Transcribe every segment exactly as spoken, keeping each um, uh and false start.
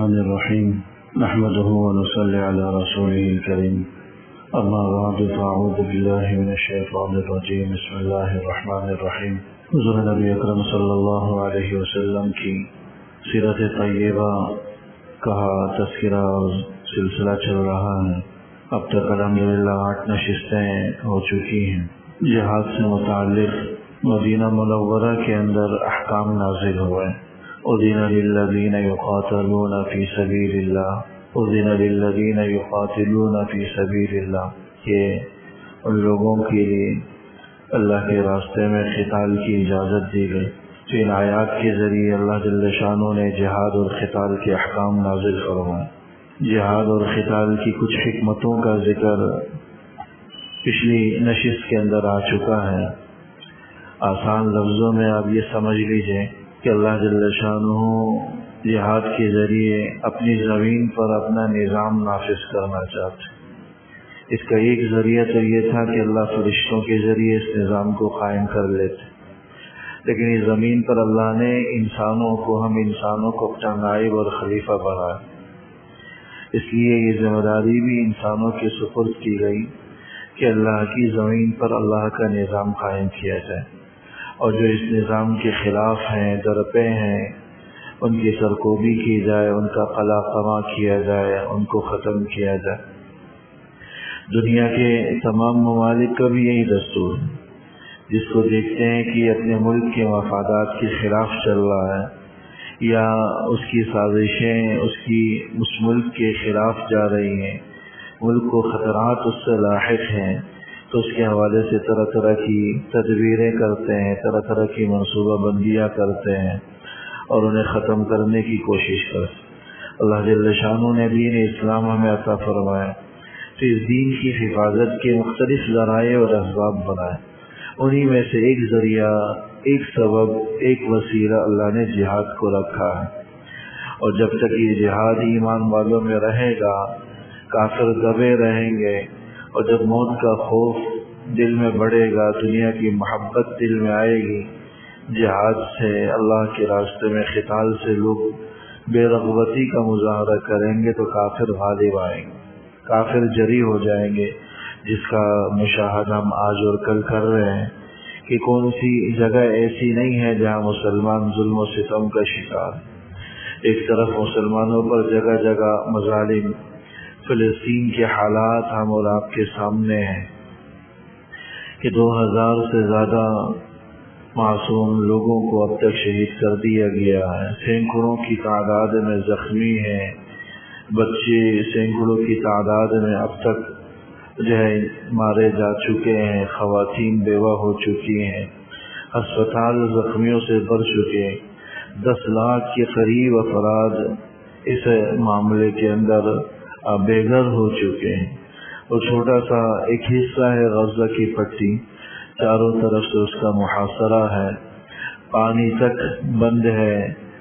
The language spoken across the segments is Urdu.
الرحمن الرحيم نحمده ونصلي على رسوله الكريم أما بعد فأعوذ بالله من الشيطان الرجيم بسم الله الرحمن الرحيم حضور نبی اکرم صلی اللہ علیہ وسلم کی سیرت طیبہ کا تذکرہ اور سلسلہ چل رہا ہے۔ اب تک الحمدللہ آٹھ نشستیں ہو چکی ہیں۔ جہاد سے متعلق مدینہ منورہ کے اندر احکام نازل ہوئے۔ اذن للذین یقاتلون فی سبیل اللہ اذن للذین یقاتلون فی سبیل اللہ، کہ ان لوگوں کے لیے اللہ کے راستے میں قتال کی اجازت دی گئی۔ تو ان آیات کے ذریعے اللہ جل شانہ نے جہاد اور قتال کے احکام نازل فرمائے۔ جہاد اور قتال کی کچھ حکمتوں کا ذکر پچھلی نشست کے اندر آ چکا ہے۔ آسان لفظوں میں آپ یہ سمجھ لیجئے کہ اللہ جل شانہ جہاد کے ذریعے اپنی زمین پر اپنا نظام نافذ کرنا چاہتے۔ اس کا ایک ذریعہ تو یہ تھا کہ اللہ فرشتوں کے ذریعے اس نظام کو قائم کر لیتے، لیکن اس زمین پر اللہ نے انسانوں کو ہم انسانوں کو اپنا نائب اور خلیفہ بنایا۔ اس لیے یہ ذمہ داری بھی انسانوں کے سپرد کی گئی کہ اللہ کی زمین پر اللہ کا نظام قائم کیا جائے، اور جو اس نظام کے خلاف ہیں، درپے ہیں، ان کی سرکوبی کی جائے، ان کا قلع قمع کیا جائے، ان کو ختم کیا جائے۔ دنیا کے تمام ممالک کا بھی یہی دستور ہے۔ جس کو دیکھتے ہیں کہ اپنے ملک کے مفادات کے خلاف چل رہا ہے یا اس کی سازشیں اس کی اس ملک کے خلاف جا رہی ہیں، ملک کو خطرات اس سے لاحق ہیں، تو اس کے حوالے سے طرح طرح کی تدبیریں کرتے ہیں، طرح طرح کی منصوبہ بندیاں کرتے ہیں اور انہیں ختم کرنے کی کوشش کرتے ہیں۔ اللہ جل شانہ نے دین اسلام ہمیں عطا فرمایا تو اس دین کی حفاظت کے مختلف ذرائع اور اسباب بنائے۔ انہی میں سے ایک ذریعہ، ایک سبب، ایک وسیلہ اللہ نے جہاد کو رکھا ہے، اور جب تک یہ جہاد ایمان والوں میں رہے گا کافر دبے رہیں گے، اور جب موت کا خوف دل میں بڑھے گا، دنیا کی محبت دل میں آئے گی، جہاد سے اللہ کے راستے میں قتال سے لوگ بے رغبتی کا مظاہرہ کریں گے تو کافر غالب آئیں گے، کافر جری ہو جائیں گے، جس کا مشاہدہ ہم آج اور کل کر رہے ہیں کہ کون سی جگہ ایسی نہیں ہے جہاں مسلمان ظلم و ستم کا شکار۔ ایک طرف مسلمانوں پر جگہ جگہ مظالم، فلسطین کے حالات ہم اور آپ کے سامنے ہیں کہ دو ہزار سے زیادہ معصوم لوگوں کو اب تک شہید کر دیا گیا ہے، سینکڑوں کی تعداد میں زخمی ہیں، بچے سینکڑوں کی تعداد میں اب تک جو ہے مارے جا چکے ہیں، خواتین بیوہ ہو چکی ہیں، ہسپتال زخمیوں سے بھر چکے ہیں، دس لاکھ کے قریب افراد اس معاملے کے اندر بے گھر ہو چکے ہیں، اور چھوٹا سا ایک حصہ ہے غزہ کی پٹی، چاروں طرف سے اس کا محاصرہ ہے، پانی تک بند ہے،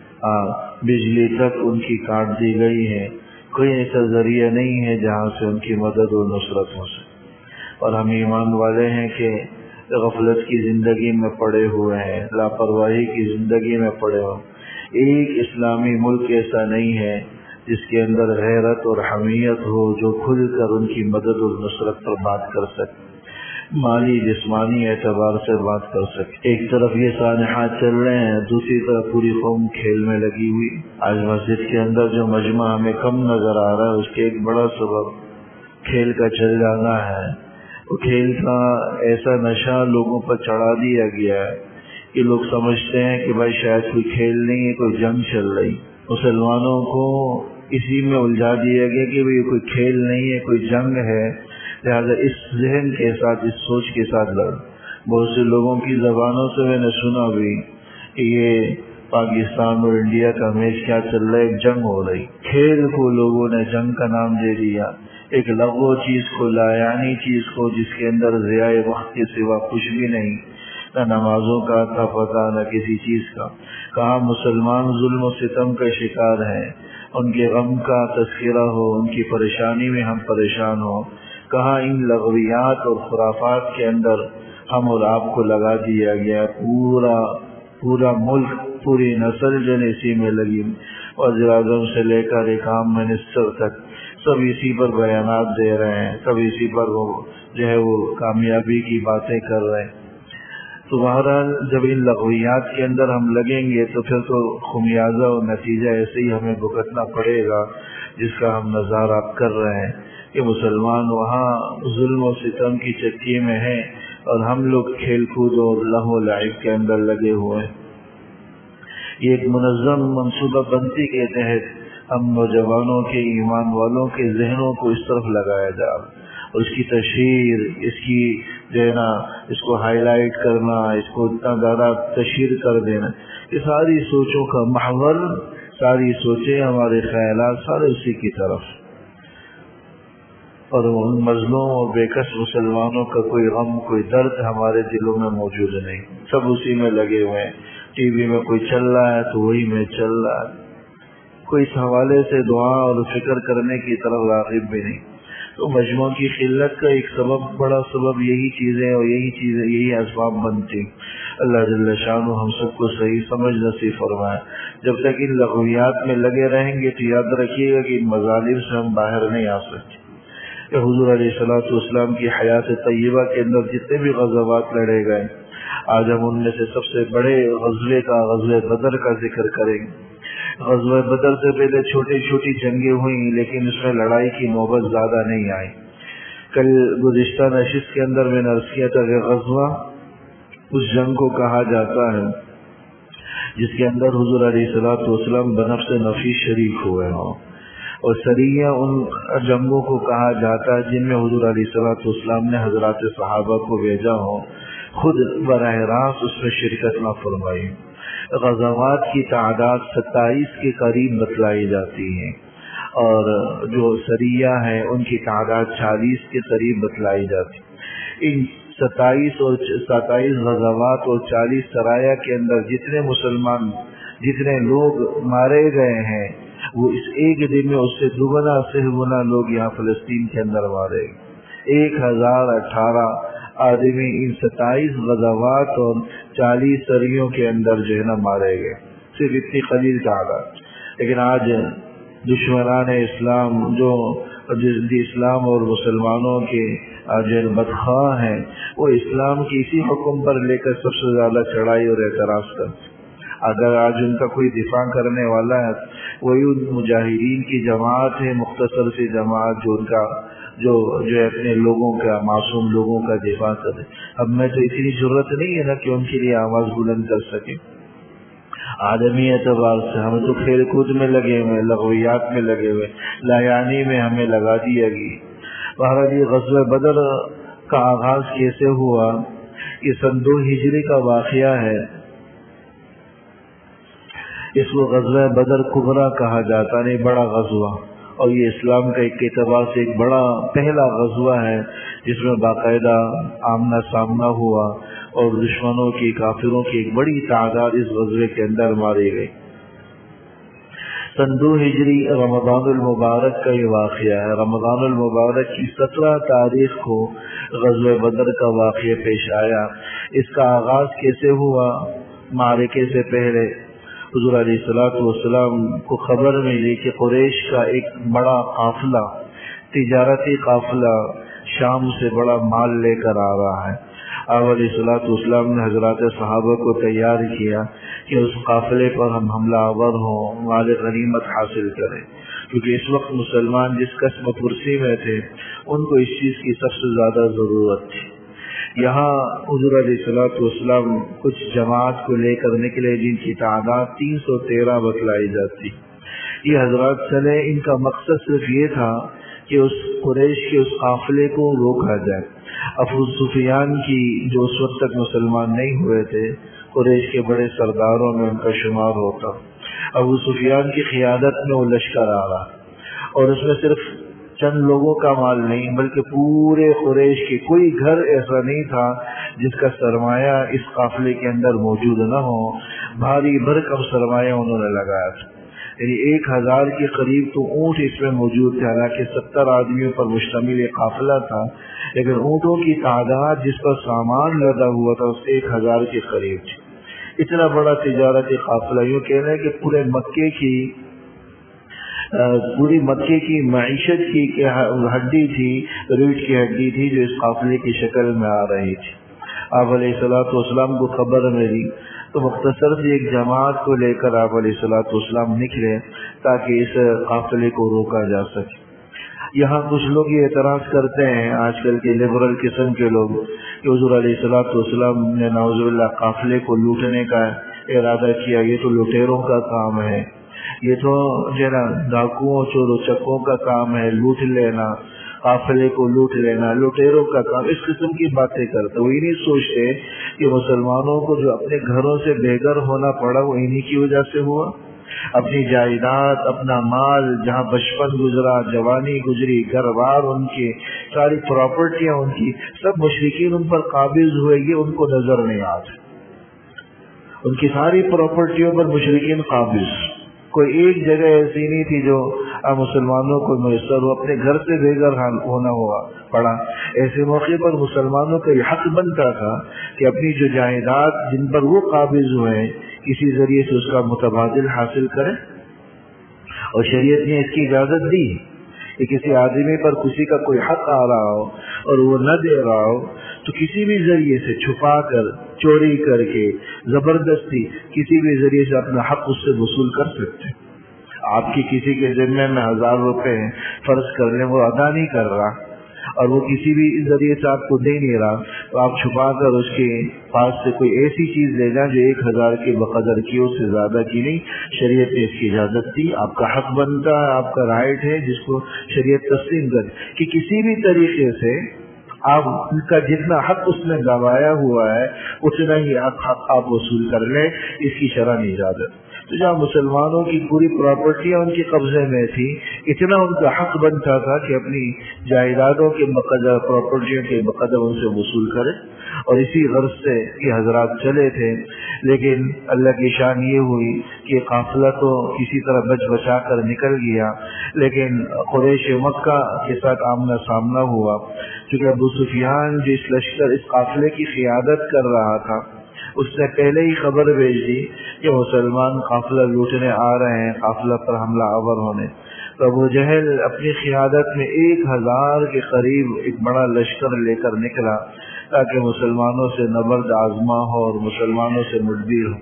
بجلی تک ان کی کاٹ دی گئی ہے، کوئی ایسا ذریعہ نہیں ہے جہاں سے ان کی مدد و نصرت ہو سکے۔ اور ہم ایمان والے ہیں کہ غفلت کی زندگی میں پڑے ہوئے ہیں، لاپرواہی کی زندگی میں پڑے ہوئے۔ ایک اسلامی ملک ایسا نہیں ہے جس کے اندر غیرت اور حمیت ہو، جو کھل کر ان کی مدد اور نصرت پر بات کر سکے، مالی جسمانی اعتبار سے بات کر سکے۔ ایک طرف یہ سانحات چل رہے ہیں، دوسری طرف پوری قوم کھیل میں لگی ہوئی۔ آج مسجد کے اندر جو مجمع ہمیں کم نظر آ رہا ہے، اس کے ایک بڑا سبب کھیل کا چل جانا ہے۔ وہ کھیل کا ایسا نشہ لوگوں پر چڑھا دیا گیا ہے کہ لوگ سمجھتے ہیں کہ بھائی شاید کوئی کھیل نہیں ہے، کوئی جنگ چل رہی۔ مسلمانوں کو اسی میں الجھا دیا گیا کہ بھائی کوئی کھیل نہیں ہے، کوئی جنگ ہے، لہٰذا اس ذہن کے ساتھ، اس سوچ کے ساتھ لڑ۔ بہت سے لوگوں کی زبانوں سے میں نے سنا بھی کہ یہ پاکستان اور انڈیا کا میچ کیا چل رہا ہے، ایک جنگ ہو رہی۔ کھیل کو لوگوں نے جنگ کا نام دے دیا، ایک لغو چیز کو، لایانی چیز کو، جس کے اندر ضیاء وقت کے سوا کچھ بھی نہیں، نہ نمازوں کا تھا پتہ، نہ کسی چیز کا۔ کہاں مسلمان ظلم و ستم کا شکار ہیں، ان کے غم کا تذکرہ ہو، ان کی پریشانی میں ہم پریشان ہوں، کہاں ان لغویات اور خرافات کے اندر ہم اور آپ کو لگا دیا گیا۔ پورا پورا ملک، پوری نسل جو اسی میں لگی، وزیر اعظم سے لے کر ایک عام منسٹر تک سب اسی پر بیانات دے رہے ہیں، سب اسی پر وہ جو ہے وہ کامیابی کی باتیں کر رہے ہیں۔ تو بہرحال جب ان لغویات کے اندر ہم لگیں گے تو پھر تو خمیازہ اور نتیجہ ایسے ہی ہمیں بھگتنا پڑے گا جس کا ہم نظارہ کر رہے ہیں کہ مسلمان وہاں ظلم و ستم کی چکی میں ہیں اور ہم لوگ کھیل کود اور لہو و لعب کے اندر لگے ہوئے ہیں۔ یہ ایک منظم منصوبہ بندی کے تحت ہم نوجوانوں کے، ایمان والوں کے ذہنوں کو اس طرف لگایا جا رہا ہے، اور اس کی تشہیر، اس کی جو ہے نا اس کو ہائی لائٹ کرنا، اس کو اتنا زیادہ تشہیر کر دینا، یہ ساری سوچوں کا محور، ساری سوچیں، ہمارے خیالات سارے اسی کی طرف، اور ان مظلوم اور بے کس مسلمانوں کا کوئی غم، کوئی درد ہمارے دلوں میں موجود نہیں، سب اسی میں لگے ہوئے ہیں۔ ٹی وی میں کوئی چل رہا ہے تو وہی میں چل رہا ہے، کوئی اس حوالے سے دعا اور فکر کرنے کی طرف راغب بھی نہیں۔ تو مجموع کی قلت کا ایک سبب، بڑا سبب یہی چیزیں اور یہی چیزیں یہی اسباب بنتی۔ اللہ جل شانہ ہم سب کو صحیح سمجھ نصیب فرمائے۔ جب تک ان لغویات میں لگے رہیں گے تو یاد رکھیے گا کہ ان مظالم سے ہم باہر نہیں آ سکتے۔ کہ حضور علیہ الصلوۃ والسلام کی حیات طیبہ کے اندر جتنے بھی غزوات لڑے گئے، آج ہم ان میں سے سب سے بڑے غزوے کا، غزوہ بدر کا ذکر کریں گے۔ غزوہ بدر سے پہلے چھوٹی چھوٹی جنگیں ہوئیں، لیکن اس میں لڑائی کی نوبت زیادہ نہیں آئی۔ کل گزشتہ نشست کے اندر میں نے عرض کیا تھا کہ غزوہ اس جنگ کو کہا جاتا ہے جس کے اندر حضور علیہ الصلوۃ والسلام بنفس نفیس شریک ہوئے ہوں، اور سریہ ان جنگوں کو کہا جاتا ہے جن میں حضور علیہ الصلوۃ والسلام نے حضرات صحابہ کو بھیجا ہو، خود براہ راست اس میں شرکت نہ فرمائی۔ غزوات کی تعداد ستائیس کے قریب بتلائی جاتی ہے، اور جو سریہ ہیں ان کی تعداد چالیس کے قریب بتلائی جاتی۔ ان ستائیس اور ستائیس غزوات اور چالیس سرایا کے اندر جتنے مسلمان، جتنے لوگ مارے گئے ہیں، وہ اس ایک دن میں اس سے دوگنا سے گنا لوگ یہاں فلسطین کے اندر مارے گئے۔ ایک ہزار اٹھارہ آدمی ان ستائیس غزوات اور چالیس سریوں کے اندر جو ہے نا مارے گئے، صرف اتنی قلیل تعداد۔ لیکن آج دشمنان اسلام جو اسلام اور مسلمانوں کے جو بدخواہ ہیں، وہ اسلام کی اسی حکم پر لے کر سب سے زیادہ چڑھائی اور اعتراض کرتے۔ اگر آج ان کا کوئی دفاع کرنے والا ہے، وہی ان مجاہدین کی جماعت ہے، مختصر سی جماعت جو ان کا جو جو اپنے لوگوں کا، معصوم لوگوں کا دفاع کرے۔ اب میں تو اتنی ضرورت نہیں ہے نا کہ ان کے لیے آواز بلند کر سکے۔ آدمی اعتبار سے ہم تو کھیل کود میں لگے ہوئے، لغویات میں لگے ہوئے، لایانی میں ہمیں لگا دیا گئی۔ بہرحال یہ غزوہ بدر کا آغاز کیسے ہوا؟ یہ سن دو ہجری کا واقعہ ہے۔ اس کو غزوہ بدر کبریٰ کہا جاتا ہے، بڑا غزوہ، اور یہ اسلام کا ایک اعتبار سے ایک بڑا پہلا غزوہ ہے جس میں باقاعدہ آمنا سامنا ہوا، اور دشمنوں کی، کافروں کی ایک بڑی تعداد اس غزوے کے اندر ماری گئی۔ سن دو ہجری رمضان المبارک کا یہ واقعہ ہے۔ رمضان المبارک کی سترہ تاریخ کو غزوہ بدر کا واقعہ پیش آیا۔ اس کا آغاز کیسے ہوا؟ معرکے سے پہلے حضور علیہ الصلوۃ والسلام کو خبر ملی کہ قریش کا ایک بڑا قافلہ، تجارتی قافلہ شام سے بڑا مال لے کر آ رہا ہے۔ آپ علیہ الصلوۃ والسلام نے حضرات صحابہ کو تیار کیا کہ اس قافلے پر ہم حملہ آور ہوں، مال غنیمت حاصل کریں، کیونکہ اس وقت مسلمان جس قسم پرسی میں تھے ان کو اس چیز کی سب سے زیادہ ضرورت تھی۔ یہاں حضور علیہ الصلوۃ والسلام کچھ جماعت کو لے کر نکلے جن کی تعداد تین سو تیرہ بتلائی جاتی۔ یہ حضرات چلے، ان کا مقصد صرف یہ تھا کہ اس قریش کے اس قافلے کو روکا جائے۔ ابو سفیان کی جو اس وقت تک مسلمان نہیں ہوئے تھے، قریش کے بڑے سرداروں میں ان کا شمار ہوتا، ابو سفیان کی قیادت میں وہ لشکر آ رہا، اور اس میں صرف چند لوگوں کا مال نہیں بلکہ پورے قریش کے کوئی گھر ایسا نہیں تھا جس کا سرمایہ اس قافلے کے اندر موجود نہ ہو۔ بھاری بھرکم سرمایہ انہوں نے لگایا تھا، یعنی ایک ہزار کے قریب تو اونٹ اس میں موجود تھے، حالانکہ ستر آدمیوں پر مشتمل ایک قافلہ تھا، لیکن اونٹوں کی تعداد جس پر سامان لدا ہوا تھا اس ایک ہزار کے قریب تھی۔ اتنا بڑا تجارتی قافلہ، یوں کہہ رہے ہیں کہ پورے مکے کی پوری مکے کی معیشت کی ہڈی تھی، ریڑھ کی ہڈی تھی جو اس قافلے کی شکل میں آ رہی تھی۔ آپ علیہ الصلوۃ والسلام کو خبر ملی تو مختصر سی ایک جماعت کو لے کر آپ علیہ الصلوۃ والسلام نکلے تاکہ اس قافلے کو روکا جا سکے۔ یہاں کچھ لوگ یہ اعتراض کرتے ہیں، آج کل کے لبرل قسم کے لوگ، کہ حضور علیہ الصلوۃ والسلام نے نعوذ باللہ قافلے کو لوٹنے کا ارادہ کیا، یہ تو لٹیروں کا کام ہے، یہ تو جو ہے نا ڈاکوؤں چوروں چکوں کا کام ہے، لوٹ لینا، قافلے کو لوٹ لینا لٹیروں کا کام، اس قسم کی باتیں کرتے۔ وہ یہ نہیں سوچتے کہ مسلمانوں کو جو اپنے گھروں سے بے گھر ہونا پڑا وہ انہی کی وجہ سے ہوا۔ اپنی جائیداد، اپنا مال، جہاں بچپن گزرا، جوانی گزری، گھر بار ان کی، ساری پراپرٹیاں ان کی، سب مشرکین ان پر قابض ہوئے، یہ ان کو نظر نہیں آتے۔ ان کی ساری پراپرٹیوں پر مشرکین قابض، کوئی ایک جگہ ایسی نہیں تھی جو مسلمانوں کو میسر ہو، اپنے گھر سے بے گھر ہونا ہوا پڑا۔ ایسے موقع پر مسلمانوں کا یہ حق بنتا تھا کہ اپنی جو جائیداد جن پر وہ قابض ہوئے کسی ذریعے سے اس کا متبادل حاصل کریں، اور شریعت نے اس کی اجازت دی کہ کسی آدمی پر کسی کا کوئی حق آ رہا ہو اور وہ نہ دے رہا ہو تو کسی بھی ذریعے سے چھپا کر، چوری کر کے، زبردستی کسی بھی ذریعے سے اپنا حق اس سے وصول کر سکتے۔ آپ کی کسی کے ذمے میں ہزار روپے فرض کر لیں، وہ ادا نہیں کر رہا اور وہ کسی بھی ذریعے سے آپ کو دے نہیں رہا، تو آپ چھپا کر اس کے پاس سے کوئی ایسی چیز لے جائیں جو ایک ہزار کے بقدر کی، اس سے زیادہ کی نہیں۔ شریعت نے اس کی اجازت دی، آپ کا حق بنتا ہے، آپ کا رائٹ ہے جس کو شریعت تسلیم کر کہ کسی بھی طریقے سے آپ کا جتنا حق اس نے گوایا ہوا ہے اتنا ہی حق حق آپ وصول کر لیں، اس کی شرع نے اجازت۔ تو جہاں مسلمانوں کی پوری پراپرٹیاں ان کے قبضے میں تھی، اتنا ان کا حق بنتا تھا کہ اپنی جائیدادوں کے بقدر، پراپرٹیوں کے بقدر ان سے وصول کرے، اور اسی غرض سے یہ حضرات چلے تھے۔ لیکن اللہ کی شان یہ ہوئی کہ قافلہ تو کسی طرح بچ بچا کر نکل گیا، لیکن قریش مکہ کے ساتھ آمنا سامنا ہوا، کیونکہ ابو سفیان جو اس لشکر اس قافلے کی قیادت کر رہا تھا، اس نے پہلے ہی خبر بھیج دی کہ مسلمان قافلہ لوٹنے آ رہے ہیں، قافلہ پر حملہ آور ہونے۔ تو ابو جہل اپنی قیادت میں ایک ہزار کے قریب ایک بڑا لشکر لے کر نکلا تاکہ مسلمانوں سے نبرد آزما ہو اور مسلمانوں سے مدبیر ہو۔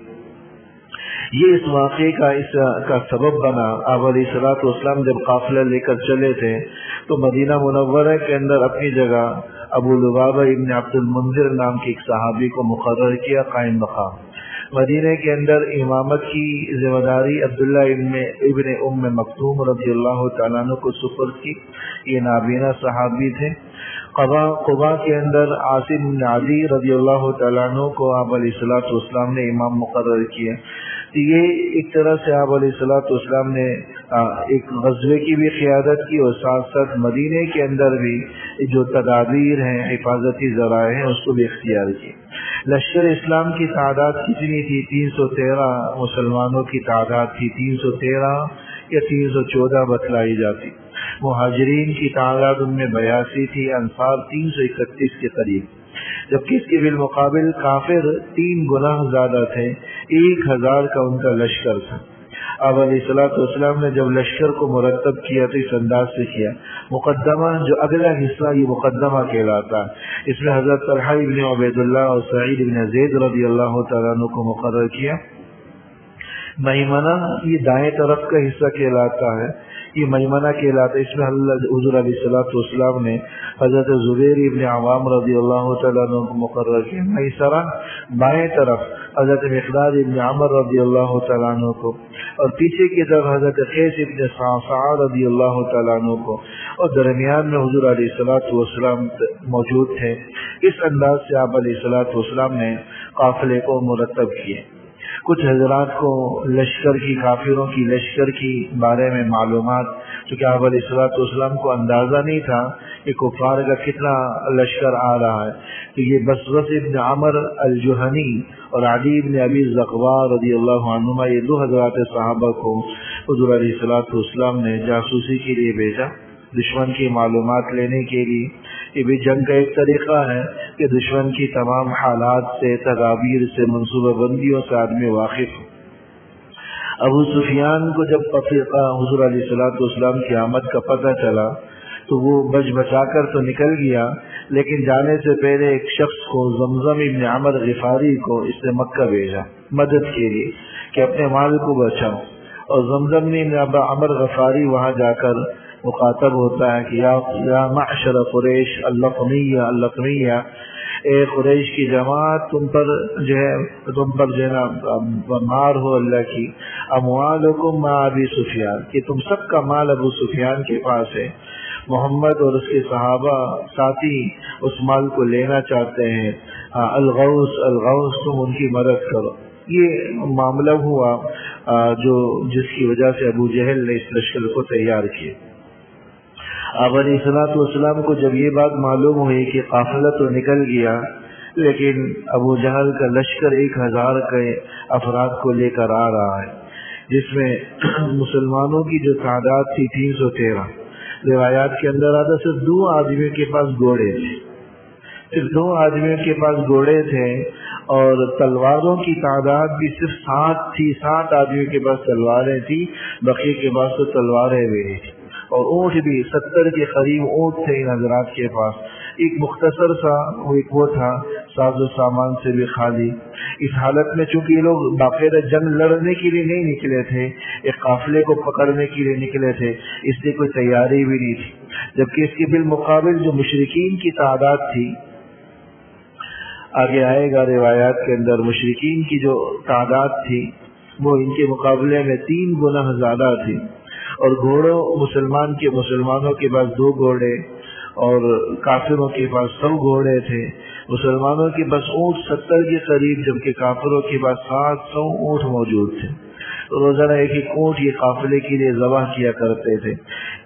یہ اس واقعے کا اس کا سبب بنا۔ آپ علیہ الصلوۃ والسلام جب قافلہ لے کر چلے تھے تو مدینہ منورہ کے اندر اپنی جگہ ابو لبابہ ابن عبد المنذر نام کے ایک صحابی کو مقرر کیا قائم مقام۔ مدینہ کے اندر امامت کی ذمہ داری عبداللہ ابن ابن ام مکتوم رضی اللہ تعالیٰ عنہ کو سپرد کی۔ یہ نابینا صحابی تھے۔ قبا قبا کے اندر عاصم بن عدی رضی اللہ تعالیٰ عنہ کو آپ علیہ الصلوۃ والسلام نے امام مقرر کیا۔ تو یہ ایک طرح سے آپ علیہ الصلوۃ والسلام نے ایک غزوے کی بھی قیادت کی اور ساتھ ساتھ مدینے کے اندر بھی جو تدابیر ہیں، حفاظتی ذرائع ہیں، اس کو بھی اختیار کی۔ لشکر اسلام کی تعداد کتنی تھی؟ تین سو تیرہ مسلمانوں کی تعداد تھی، تین سو تیرہ یا تین سو چودہ بتلائی جاتی۔ مہاجرین کی تعداد ان میں بیاسی تھی، انصار تین سو اکتیس کے قریب، جبکہ اس کے بالمقابل کافر تین گنا زیادہ تھے، ایک ہزار کا ان کا لشکر تھا۔ اب علیہ الصلوۃ والسلام نے جب لشکر کو مرتب کیا تو اس انداز سے کیا۔ مقدمہ جو اگلا حصہ یہ مقدمہ کہلاتا ہے، اس میں حضرت طلحہ ابن عبید اللہ اور سعید ابن زید رضی اللہ تعالیٰ عنہ کو مقرر کیا۔ میمنہ یہ دائیں طرف کا حصہ کہلاتا ہے، یہ میمنہ کہلاتا ہے، اس میں حضور علیہ الصلوۃ والسلام نے حضرت زبیر ابن عوام رضی اللہ تعالیٰ عنہ کو مقرر کیا۔ میسرہ بائیں طرف حضرت مقداد ابن عمر رضی اللہ تعالیٰ عنہ کو، اور پیچھے کی طرف حضرت قیس ابن صعصع رضی اللہ تعالیٰ عنہ کو، اور درمیان میں حضور علیہ الصلوۃ والسلام موجود تھے۔ اس انداز سے آپ علیہ الصلوۃ والسلام نے قافلے کو مرتب کیے۔ کچھ حضرات کو لشکر کی، کافروں کی لشکر کی بارے میں معلومات، چونکہ آپ علیہ الصلوۃ والسلام کو اندازہ نہیں تھا کہ کفار کا کتنا لشکر آ رہا ہے، تو یہ بسوس ابن عمر الجہنی اور عدی ابن ابی زقوا رضی اللہ عنہما، یہ دو حضرات صحابہ کو حضور علیہ الصلوۃ والسلام نے جاسوسی کے لیے بھیجا، دشمن کی معلومات لینے کے لیے۔ یہ بھی جنگ کا ایک طریقہ ہے کہ دشمن کی تمام حالات سے، تدابیر سے، منصوبہ بندیوں سے آدمی واقف ہو۔ ابو سفیان کو جب حضور علیہ الصلوۃ والسلام کی آمد کا پتہ چلا تو وہ بچ بچا کر تو نکل گیا، لیکن جانے سے پہلے ایک شخص کو زمزم ابن عمر غفاری کو اس نے مکہ بھیجا مدد کے لیے کہ اپنے مال کو بچاؤ، اور زمزم ابن عمر غفاری وہاں جا کر مخاطب ہوتا ہے کہ یا یا معشر قریش اللقمیہ اللقمیہ، اے قریش کی جماعت، تم پر جو ہے تم پر جو ہے نا مار ہو اللہ کی، اموالکم مع ابی سفیان، کہ تم سب کا مال ابو سفیان کے پاس ہے، محمد اور اس کے صحابہ ساتھی اس مال کو لینا چاہتے ہیں، الغوث الغوث تم ان کی مدد کرو۔ یہ معاملہ ہوا جو جس کی وجہ سے ابو جہل نے اس لشکر کو تیار کیا۔ آپ علیہ الصلوۃ والسلام کو جب یہ بات معلوم ہوئی کہ قافلہ تو نکل گیا، لیکن ابو جہل کا لشکر ایک ہزار کے افراد کو لے کر آ رہا ہے، جس میں مسلمانوں کی جو تعداد تھی تین سو تیرہ، روایات کے اندر آتا صرف دو آدمیوں کے پاس گھوڑے تھے، صرف دو آدمیوں کے پاس گھوڑے تھے، اور تلواروں کی تعداد بھی صرف سات تھی، سات آدمیوں کے پاس تلواریں تھی، بقیہ کے پاس تو تلواریں بھی نہیں تھی، اور اونٹ بھی ستر کے قریب اونٹ تھے ان حضرات کے پاس۔ ایک مختصر سا ایک وہ تھا ساز و سامان سے بھی خالی۔ اس حالت میں چونکہ یہ لوگ باقاعدہ جنگ لڑنے کے لیے نہیں نکلے تھے، ایک قافلے کو پکڑنے کے لیے نکلے تھے، اس لیے کوئی تیاری بھی نہیں تھی، جبکہ اس کے بالمقابل جو مشرکین کی تعداد تھی، آگے آئے گا روایات کے اندر، مشرکین کی جو تعداد تھی وہ ان کے مقابلے میں تین گنا زیادہ تھی، اور گھوڑوں مسلمان کے مسلمانوں کے پاس دو گھوڑے اور کافروں کے پاس سو گھوڑے تھے، مسلمانوں کے پاس اونٹ ستر کے قریب، جبکہ کافروں کے پاس سات سو اونٹ موجود تھے، روزانہ ایک ایک اونٹ یہ قافلے کے لیے ذبح کیا کرتے تھے۔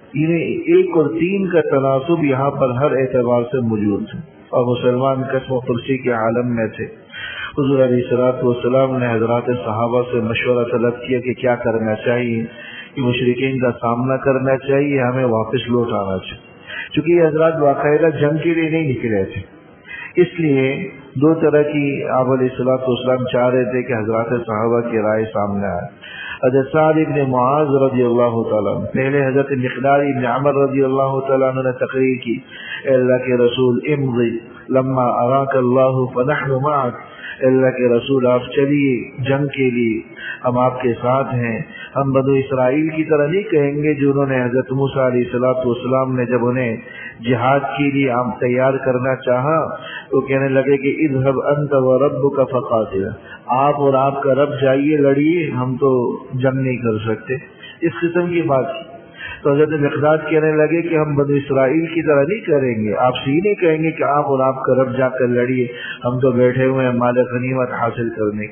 ایک اور تین کا تناسب یہاں پر ہر اعتبار سے موجود تھا، اور مسلمان قسم و فرسی کے عالم میں تھے۔ حضور علیہ الصلوۃ والسلام نے حضرات صحابہ سے مشورہ طلب کیا کہ کیا کرنا چاہیے، کہ مشرکین کا سامنا کرنا چاہیے، ہمیں واپس لوٹ آنا چاہیے، چونکہ یہ حضرات باقاعدہ جنگ کے لیے نہیں نکلے تھے، اس لیے دو طرح کی آپ علیہ الصلوۃ والسلام چاہ رہے تھے کہ حضرات صحابہ کی رائے سامنے آئے۔ حضرت سعد ابن معاذ رضی اللہ تعالیٰ پہلے حضرت مقدار ابن عمر رضی اللہ تعالیٰ عنہ نے تقریر کی، اے اللہ کے رسول امضی لما اراک اللہ فنحن معک، اللہ کے رسول آپ چلیے جنگ کے لیے، ہم آپ کے ساتھ ہیں۔ ہم بنو اسرائیل کی طرح نہیں کہیں گے جنہوں نے حضرت موسیٰ علیہ الصلوۃ والسلام نے جب انہیں جہاد کے لیے ہم تیار کرنا چاہا تو کہنے لگے کہ اذهب انت وربک فقاتلا، آپ اور آپ کا رب جائیے لڑیے، ہم تو جنگ نہیں کر سکتے، اس قسم کی بات کی۔ تو حضرت مقداد کہنے لگے کہ ہم بنو اسرائیل کی طرح نہیں کریں گے، آپ سے یہ نہیں کہیں گے کہ آپ اور آپ کا رب جا کر لڑیے، ہم تو بیٹھے ہوئے ہیں مال غنیمت حاصل کرنے۔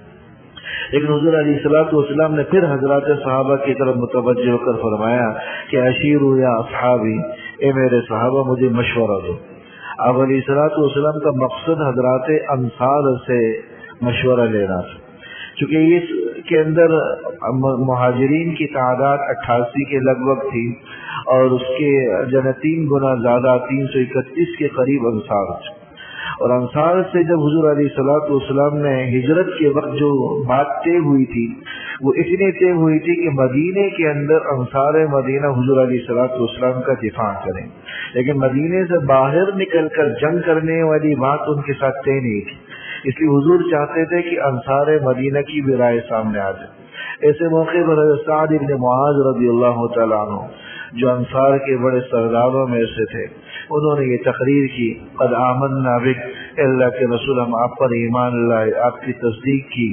لیکن حضور علیہ الصلوۃ والسلام نے پھر حضرات صحابہ کی طرف متوجہ ہو کر فرمایا کہ اشیروا یا اصحابی، اے میرے صحابہ مجھے مشورہ دو۔ آپ علیہ الصلوۃ والسلام کا مقصد حضرات انصار سے مشورہ لینا تھا، چونکہ اس کے اندر مہاجرین کی تعداد اٹھاسی کے لگ بھگ تھی، اور اس کے جن تین گنا زیادہ تین سو اکتیس کے قریب انصار تھے۔ اور انصار سے جب حضور علیہ الصلوۃ والسلام نے ہجرت کے وقت جو بات طے ہوئی تھی وہ اتنی طے ہوئی تھی کہ مدینے کے اندر انصار مدینہ حضور علیہ الصلوۃ والسلام کا دفاع کریں، لیکن مدینے سے باہر نکل کر جنگ کرنے والی بات ان کے ساتھ طے نہیں تھی، اس لیے حضور چاہتے تھے کہ انصار مدینہ کی بھی رائے سامنے آ جائے۔ ایسے موقع پر حضرت سعد بن معاذ رضی اللہ تعالیٰ عنہ جو انصار کے بڑے سرداروں میں سے تھے، انہوں نے یہ تقریر کی، قد آمنا بک، اللہ کے رسول ہم آپ پر ایمان لائے، آپ کی تصدیق کی،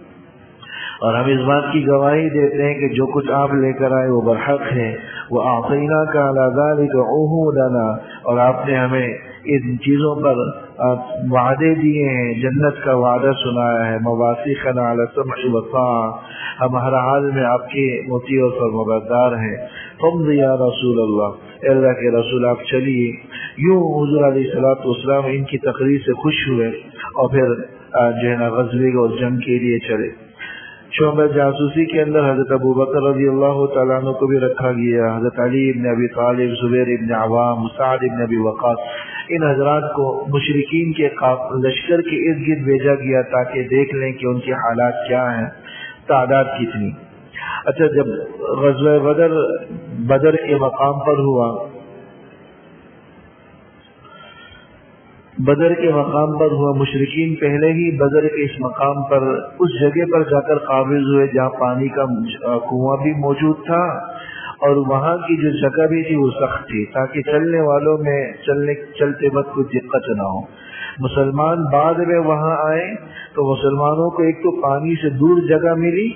اور ہم اس بات کی گواہی دیتے ہیں کہ جو کچھ آپ لے کر آئے وہ برحق ہے، وہ اعطیناک علی ذلک عہودنا، اور آپ نے ہمیں ان چیزوں پر وعدے دیے ہیں، جنت کا وعدہ سنایا ہے، مواثیقنا علی السمع والطاعہ، ہم ہر حال میں آپ کے مطیع اور فرمانبردار ہیں۔ فامض یا رسول اللہ، اللہ کے رسول آپ چلیے۔ یوں حضور علیہ الصلوۃ والسلام ان کی تقریر سے خوش ہوئے اور پھر جو ہے نا غزوے اور جنگ کے لیے چلے۔ شعبہ جاسوسی کے اندر حضرت ابو بکر رضی اللہ تعالیٰ عنہ کو بھی رکھا گیا، حضرت علی ابن ابی طالب، زبیر ابن عوام، سعد ابن ابی وقاص، ان حضرات کو مشرکین کے لشکر کے ارد گرد بھیجا گیا تاکہ دیکھ لیں کہ ان کے حالات کیا ہیں، تعداد کتنی۔ اچھا، جب غزوہ بدر بدر کے مقام پر ہوا، بدر کے مقام پر ہوا مشرکین پہلے ہی بدر کے اس مقام پر اس جگہ پر جا کر قابض ہوئے جہاں پانی کا کنواں بھی موجود تھا، اور وہاں کی جو جگہ بھی تھی وہ سخت تھی تاکہ چلنے والوں میں چلنے چلتے وقت کوئی دقت نہ ہو۔ مسلمان بعد میں وہاں آئے تو مسلمانوں کو ایک تو پانی سے دور جگہ ملی،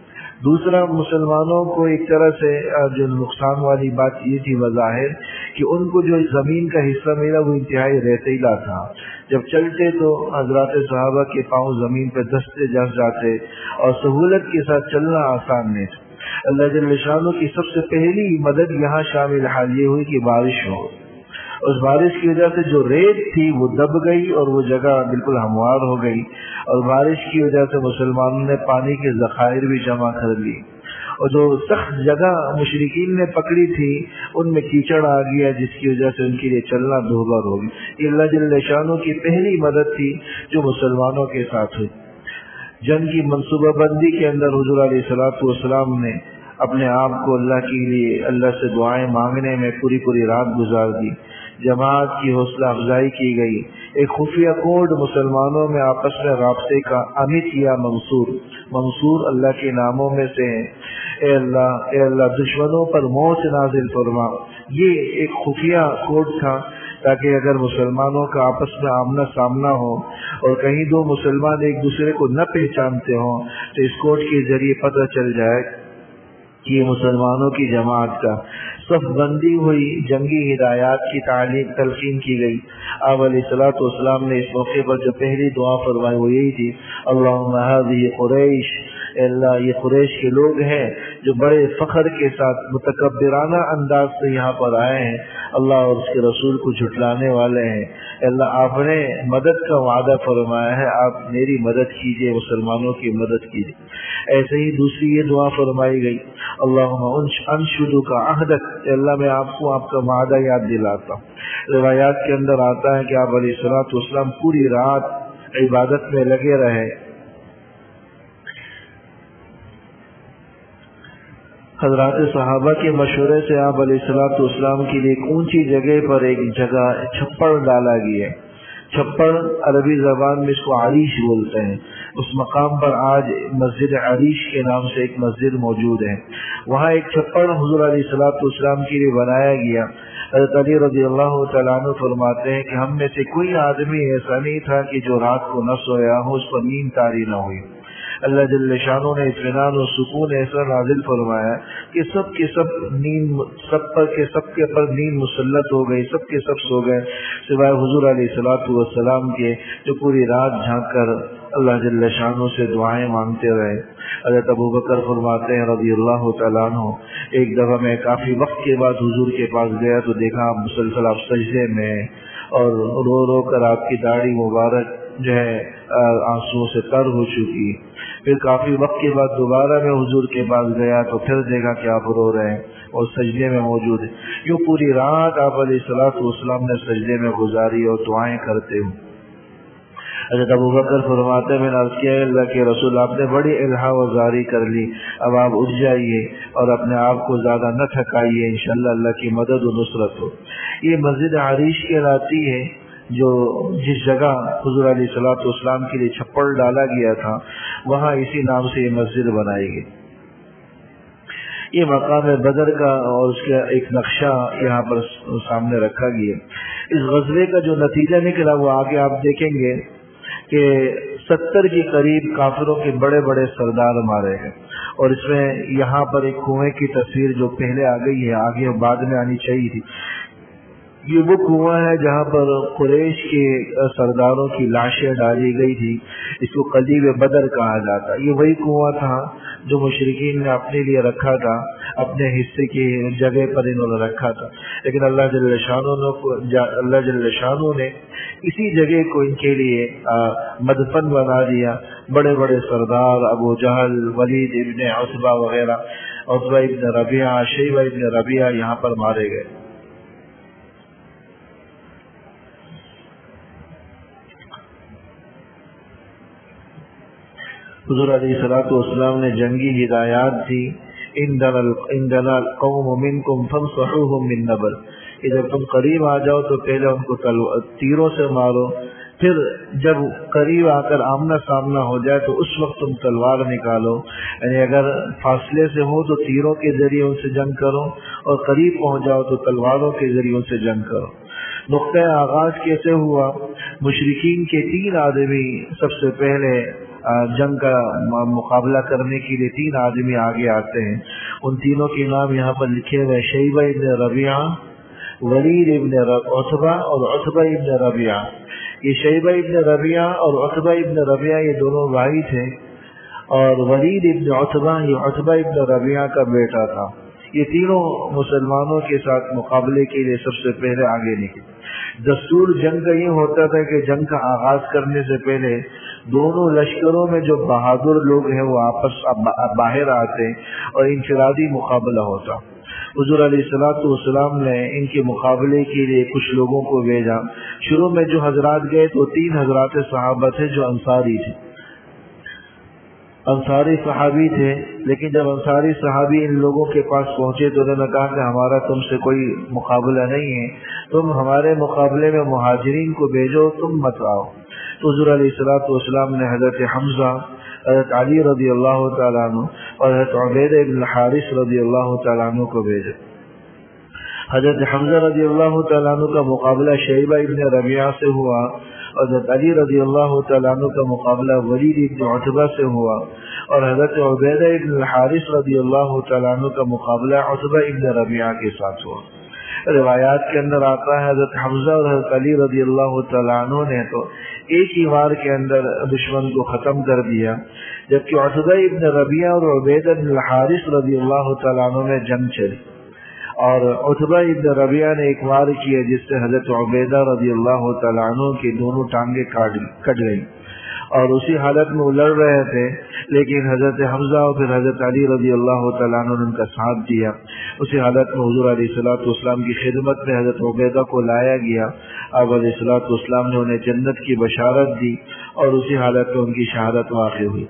دوسرا مسلمانوں کو ایک طرح سے جو نقصان والی بات یہ تھی بظاہر کہ ان کو جو زمین کا حصہ ملا وہ انتہائی ریتیلا تھا، جب چلتے تو حضرات صحابہ کے پاؤں زمین پہ دستے جس جاتے اور سہولت کے ساتھ چلنا آسان نہیں تھا۔ اللہ جل شانہ کی سب سے پہلی مدد یہاں شامل حال یہ ہوئی کہ بارش ہو، اس بارش کی وجہ سے جو ریت تھی وہ دب گئی اور وہ جگہ بالکل ہموار ہو گئی، اور بارش کی وجہ سے مسلمانوں نے پانی کے ذخائر بھی جمع کر لی، اور جو سخت جگہ مشرکین نے پکڑی تھی ان میں کیچڑ آ گیا جس کی وجہ سے ان کے لیے چلنا دشوار ہو گئی۔ یہ اللہ جل شانہ کی پہلی مدد تھی جو مسلمانوں کے ساتھ ہوئی۔ جنگ کی منصوبہ بندی کے اندر حضور علیہ الصلوۃ والسلام نے اپنے آپ کو اللہ کے لیے اللہ سے دعائیں مانگنے میں پوری پوری رات گزار دی، جماعت کی حوصلہ افزائی کی گئی، ایک خفیہ کوڈ مسلمانوں میں آپس میں رابطے کا امت یا منصور منصور اللہ کے ناموں میں سے ہے۔ اے اللہ اے اللہ دشمنوں پر موت نازل فرما، یہ ایک خفیہ کوڈ تھا تاکہ اگر مسلمانوں کا آپس میں آمنا سامنا ہو اور کہیں دو مسلمان ایک دوسرے کو نہ پہچانتے ہوں تو اس کوڈ کے ذریعے پتہ چل جائے کہ یہ مسلمانوں کی جماعت کا صف بندی ہوئی، جنگی ہدایات کی تعلیم تلقین کی گئی۔ آپ علیہ الصلوۃ والسلام نے اس موقع پر جو پہلی دعا فرمائی وہ یہی تھی، اللہم ہذہ قریش، اے اللہ یہ قریش کے لوگ ہیں جو بڑے فخر کے ساتھ متکبرانہ انداز سے یہاں پر آئے ہیں، اللہ اور اس کے رسول کو جھٹلانے والے ہیں، اے اللہ آپ نے مدد کا وعدہ فرمایا ہے، آپ میری مدد کیجئے، مسلمانوں کی مدد کیجئے۔ ایسے ہی دوسری یہ دعا فرمائی گئی، اللہم انشدک عہدک، اے اللہ میں آپ کو آپ کا وعدہ یاد دلاتا ہوں۔ روایات کے اندر آتا ہے کہ آپ علیہ الصلوۃ والسلام پوری رات عبادت میں لگے رہے، حضرات صحابہ کے مشورے سے آپ علیہ الصلوۃ والسلام کے لیے ایک اونچی جگہ پر ایک جگہ چھپڑ ڈالا گیا۔ چھپڑ عربی زبان میں اس کو عریش بولتے ہیں، اس مقام پر آج مسجد عریش کے نام سے ایک مسجد موجود ہے، وہاں ایک چھپڑ حضور علیہ الصلوۃ والسلام کے لیے بنایا گیا۔ حضرت علی رضی اللہ تعالیٰ عنہ فرماتے ہیں کہ ہم میں سے کوئی آدمی ایسا نہیں تھا کہ جو رات کو نہ سویا ہو، اس پر نیند طاری نہ ہوئی۔ اللہ جل شانہ نے اطمینان و سکون ایسا نازل فرمایا کہ سب کے سب نیند سب پر کے سب کے پر نیند مسلط ہو گئی، سب کے سب سو گئے سوائے حضور علیہ الصلوۃ والسلام کے جو پوری رات جھانک کر اللہ جل شانہ سے دعائیں مانگتے رہے۔ حضرت ابوبکر فرماتے ہیں رضی اللہ تعالیٰ عنہ، ایک دفعہ میں کافی وقت کے بعد حضور کے پاس گیا تو دیکھا آپ مسلسل آپ سجدے میں اور رو رو کر آپ کی داڑھی مبارک جو ہے آنسوؤں سے تر ہو چکی۔ پھر کافی وقت کے بعد دوبارہ میں حضور کے پاس گیا تو پھر دیکھا کہ آپ رو رہے ہیں اور سجدے میں موجود ہیں۔ یوں پوری رات آپ علیہ الصلوۃ والسلام نے سجدے میں گزاری اور دعائیں کرتے ہوں۔ حضرت ابوبکر فرماتے میں نے عرض کیا، اللہ کے رسول آپ نے بڑی الہا وزاری کر لی، اب آپ اٹھ جائیے اور اپنے آپ کو زیادہ نہ تھکائیے، انشاءاللہ اللہ کی مدد و نصرت ہو۔ یہ مسجد عریش کہلاتی ہے جو جس جگہ حضور علیہ الصلوۃ والسلام کے لیے چھپڑ ڈالا گیا تھا وہاں اسی نام سے یہ مسجد بنائی گئی۔ یہ مقام بدر کا اور اس کا ایک نقشہ یہاں پر سامنے رکھا گیا۔ اس غزوے کا جو نتیجہ نکلا وہ آگے آپ دیکھیں گے کہ ستر کے قریب کافروں کے بڑے بڑے سردار مارے گئے، اور اس میں یہاں پر ایک کنویں کی تصویر جو پہلے آ گئی ہے آگے بعد میں آنی چاہیے تھی۔ یہ وہ کنواں ہے جہاں پر قریش کے سرداروں کی لاشیں ڈالی گئی تھی، اس کو قلیب بدر کہا جاتا۔ یہ وہی کنواں تھا جو مشرکین نے اپنے لیے رکھا تھا، اپنے حصے کی جگہ پر انہوں نے رکھا تھا، لیکن اللہ جل شانہ نے اللہ جل شانہ نے اسی جگہ کو ان کے لیے مدفن بنا دیا۔ بڑے بڑے سردار ابو جہل، ولید ابن عتبہ وغیرہ، عتبہ ابن ربیعہ، شیبہ ابن ربیعہ یہاں پر مارے گئے۔ حضور علیہ الصلوۃ والسلام نے جنگی ہدایات دی عندنا القوم منکم فانصحوهم من نبل، کہ جب تم قریب آ جاؤ تو پہلے ان کو تیروں سے مارو، پھر جب قریب آ کر آمنا سامنا ہو جائے تو اس وقت تم تلوار نکالو، یعنی اگر فاصلے سے ہو تو تیروں کے ذریعے ان سے جنگ کرو، اور قریب پہنچ جاؤ تو تلواروں کے ذریعے ان سے جنگ کرو۔ نقطۂ آغاز کیسے ہوا؟ مشرکین کے تین آدمی سب سے پہلے جنگ کا مقابلہ کرنے کے لیے تین آدمی آگے آتے ہیں، ان تینوں کے نام یہاں پر لکھے ہوئے، شیبہ ابن ربیعہ، ولید ابن عتبہ اور عتبہ ابن ربیعہ۔ یہ شیبہ ابن ربیعہ اور عتبہ ابن ربیعہ یہ دونوں بھائی تھے، اور ولید ابن عتبہ یہ عتبہ ابن ربیعہ کا بیٹا تھا۔ یہ تینوں مسلمانوں کے ساتھ مقابلے کے لیے سب سے پہلے آگے نکلے۔ دستور جنگ کا یہ ہوتا تھا کہ جنگ کا آغاز کرنے سے پہلے دونوں لشکروں میں جو بہادر لوگ ہیں وہ آپس باہر آتے اور انفرادی مقابلہ ہوتا۔ حضور علیہ الصلوۃ والسلام نے ان کے مقابلے کے لیے کچھ لوگوں کو بھیجا۔ شروع میں جو حضرات گئے تو تین حضرات صحابہ تھے جو انصاری تھے، انصاری صحابی تھے، لیکن جب انصاری صحابی ان لوگوں کے پاس پہنچے تو انہوں نے کہا کہ ہمارا تم سے کوئی مقابلہ نہیں ہے، تم ہمارے مقابلے میں مہاجرین کو بھیجو، تم مت آؤ۔ تو حضور علیہ الصلوۃ والسلام نے حضرت حمزہ، حضرت علی رضی اللہ تعالیٰ عنہ اور حضرت عبیدہ بن الحارث رضی اللہ تعالیٰ عنہ کو بھیجا۔ حضرت حمزہ رضی اللہ تعالیٰ عنہ کا مقابلہ شیبہ ابن ربیعہ سے ہوا، اور حضرت علی رضی اللہ تعالیٰ عنہ کا مقابلہ ولید ابن عتبہ سے ہوا، اور حضرت عبیدہ ابن الحارث رضی اللہ تعالیٰ عنہ کا مقابلہ عتبہ ابن ربیعہ کے ساتھ ہوا۔ روایات کے اندر آتا ہے حضرت حمزہ اور حضرت علی رضی اللہ تعالیٰ عنہ نے تو ایک ہی وار کے اندر دشمن کو ختم کر دیا، جبکہ عتبہ ابن ربیعہ اور عبیدہ بن الحارث رضی اللہ تعالیٰ عنہ نے جنگ چلی، اور عتبہ ابن ربیعہ نے ایک وار کیا جس سے حضرت عبیدہ رضی اللہ تعالیٰ عنہ کی دونوں ٹانگیں کٹ گئی، اور اسی حالت میں وہ لڑ رہے تھے، لیکن حضرت حمزہ اور پھر حضرت علی رضی اللہ تعالیٰ عنہ نے ان کا ساتھ دیا۔ اسی حالت میں حضور علیہ الصلوۃ والسلام کی خدمت میں حضرت عبیدہ کو لایا گیا، آپ علیہ الصلوۃ والسلام نے انہیں جنت کی بشارت دی، اور اسی حالت میں ان کی شہادت واقع ہوئی۔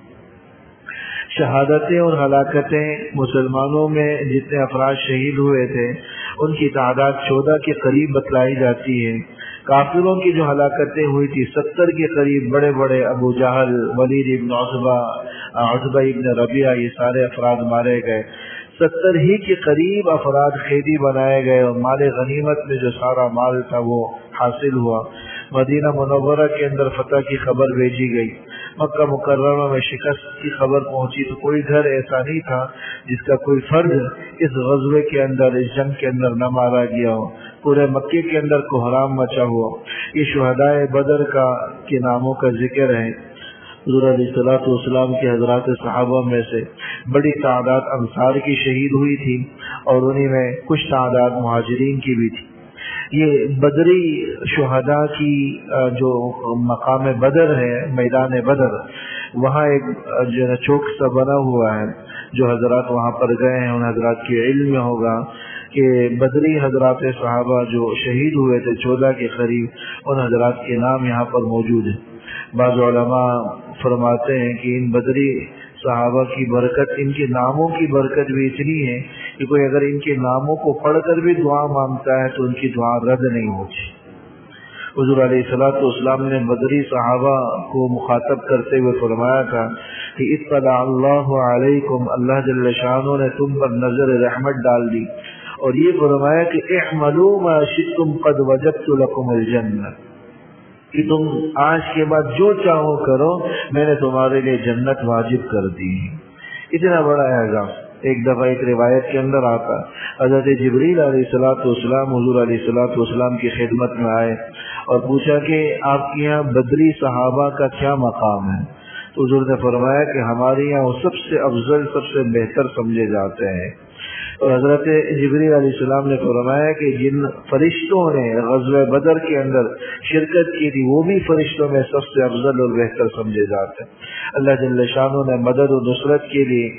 شہادتیں اور ہلاکتیں مسلمانوں میں جتنے افراد شہید ہوئے تھے ان کی تعداد چودہ کے قریب بتلائی جاتی ہے۔ کافروں کی جو ہلاکتیں ہوئی تھی ستر کے قریب، بڑے بڑے ابو جہل، ولید ابن عتبہ، عتبہ ابن ربیعہ، یہ سارے افراد مارے گئے۔ ستر ہی کے قریب افراد قیدی بنائے گئے، اور مال غنیمت میں جو سارا مال تھا وہ حاصل ہوا۔ مدینہ منورہ کے اندر فتح کی خبر بھیجی گئی، مکہ مکرمہ میں شکست کی خبر پہنچی، تو کوئی گھر ایسا نہیں تھا جس کا کوئی فرد اس غزوے کے اندر، اس جنگ کے اندر نہ مارا گیا ہو۔ پورے مکے کے اندر کوحرام مچا ہوا۔ یہ شہدائے بدر کا کے ناموں کا ذکر ہے۔ حضور علیہ الصلوۃ والسلام کے حضرات صحابہ میں سے بڑی تعداد انصار کی شہید ہوئی تھی، اور انہی میں کچھ تعداد مہاجرین کی بھی تھی۔ یہ بدری شہداء کی جو مقام بدر ہے، میدان بدر، وہاں ایک جو ہے چوک سا بنا ہوا ہے، جو حضرات وہاں پر گئے ہیں ان حضرات کے علم میں ہوگا کہ بدری حضرات صحابہ جو شہید ہوئے تھے چودہ کے قریب، ان حضرات کے نام یہاں پر موجود ہیں۔ بعض علماء فرماتے ہیں کہ ان بدری صحابہ کی برکت، ان کے ناموں کی برکت بھی اتنی ہے کہ کوئی اگر ان کے ناموں کو پڑھ کر بھی دعا مانگتا ہے تو ان کی دعا رد نہیں ہوتی۔ حضور علیہ الصلوۃ والسلام نے بدری صحابہ کو مخاطب کرتے ہوئے فرمایا تھا کہ اطلع اللہ علیکم، اللہ جل شانہ نے تم پر نظر رحمت ڈال دی، اور یہ فرمایا کہ اعملوا ما شئتم قد وجدت لكم الجنہ، کہ تم آج کے بعد جو چاہو کرو، میں نے تمہارے لیے جنت واجب کر دی۔ اتنا بڑا اعزاز۔ ایک دفعہ ایک روایت کے اندر آتا، حضرت جبریل علیہ الصلوۃ والسلام حضور علیہ الصلوۃ والسلام کی خدمت میں آئے اور پوچھا کہ آپ کے یہاں بدری صحابہ کا کیا مقام ہے؟ تو حضور نے فرمایا کہ ہمارے یہاں وہ سب سے افضل، سب سے بہتر سمجھے جاتے ہیں۔ اور حضرت جبریل علیہ السلام نے فرمایا کہ جن فرشتوں نے غزوہ بدر کے اندر شرکت کی تھی وہ بھی فرشتوں میں سب سے افضل اور بہتر سمجھے جاتے ہیں۔ اللہ جل شانہ نے مدد و نصرت کے لیے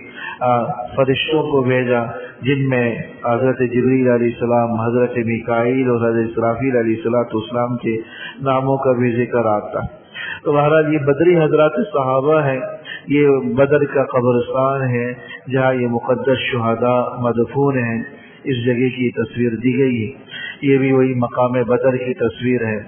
فرشتوں کو بھیجا، جن میں حضرت جبریل علیہ السلام، حضرت میکائیل اور حضرت اسرافیل علیہ السلام کے ناموں کا بھی ذکر آتا ہے۔ تو بہرحال یہ بدری حضرات صحابہ ہیں یہ بدر کا قبرستان ہے جہاں یہ مقدس شہداء مدفون ہیں، اس جگہ کی تصویر دی گئی ہے۔ یہ بھی وہی مقام بدر کی تصویر ہے۔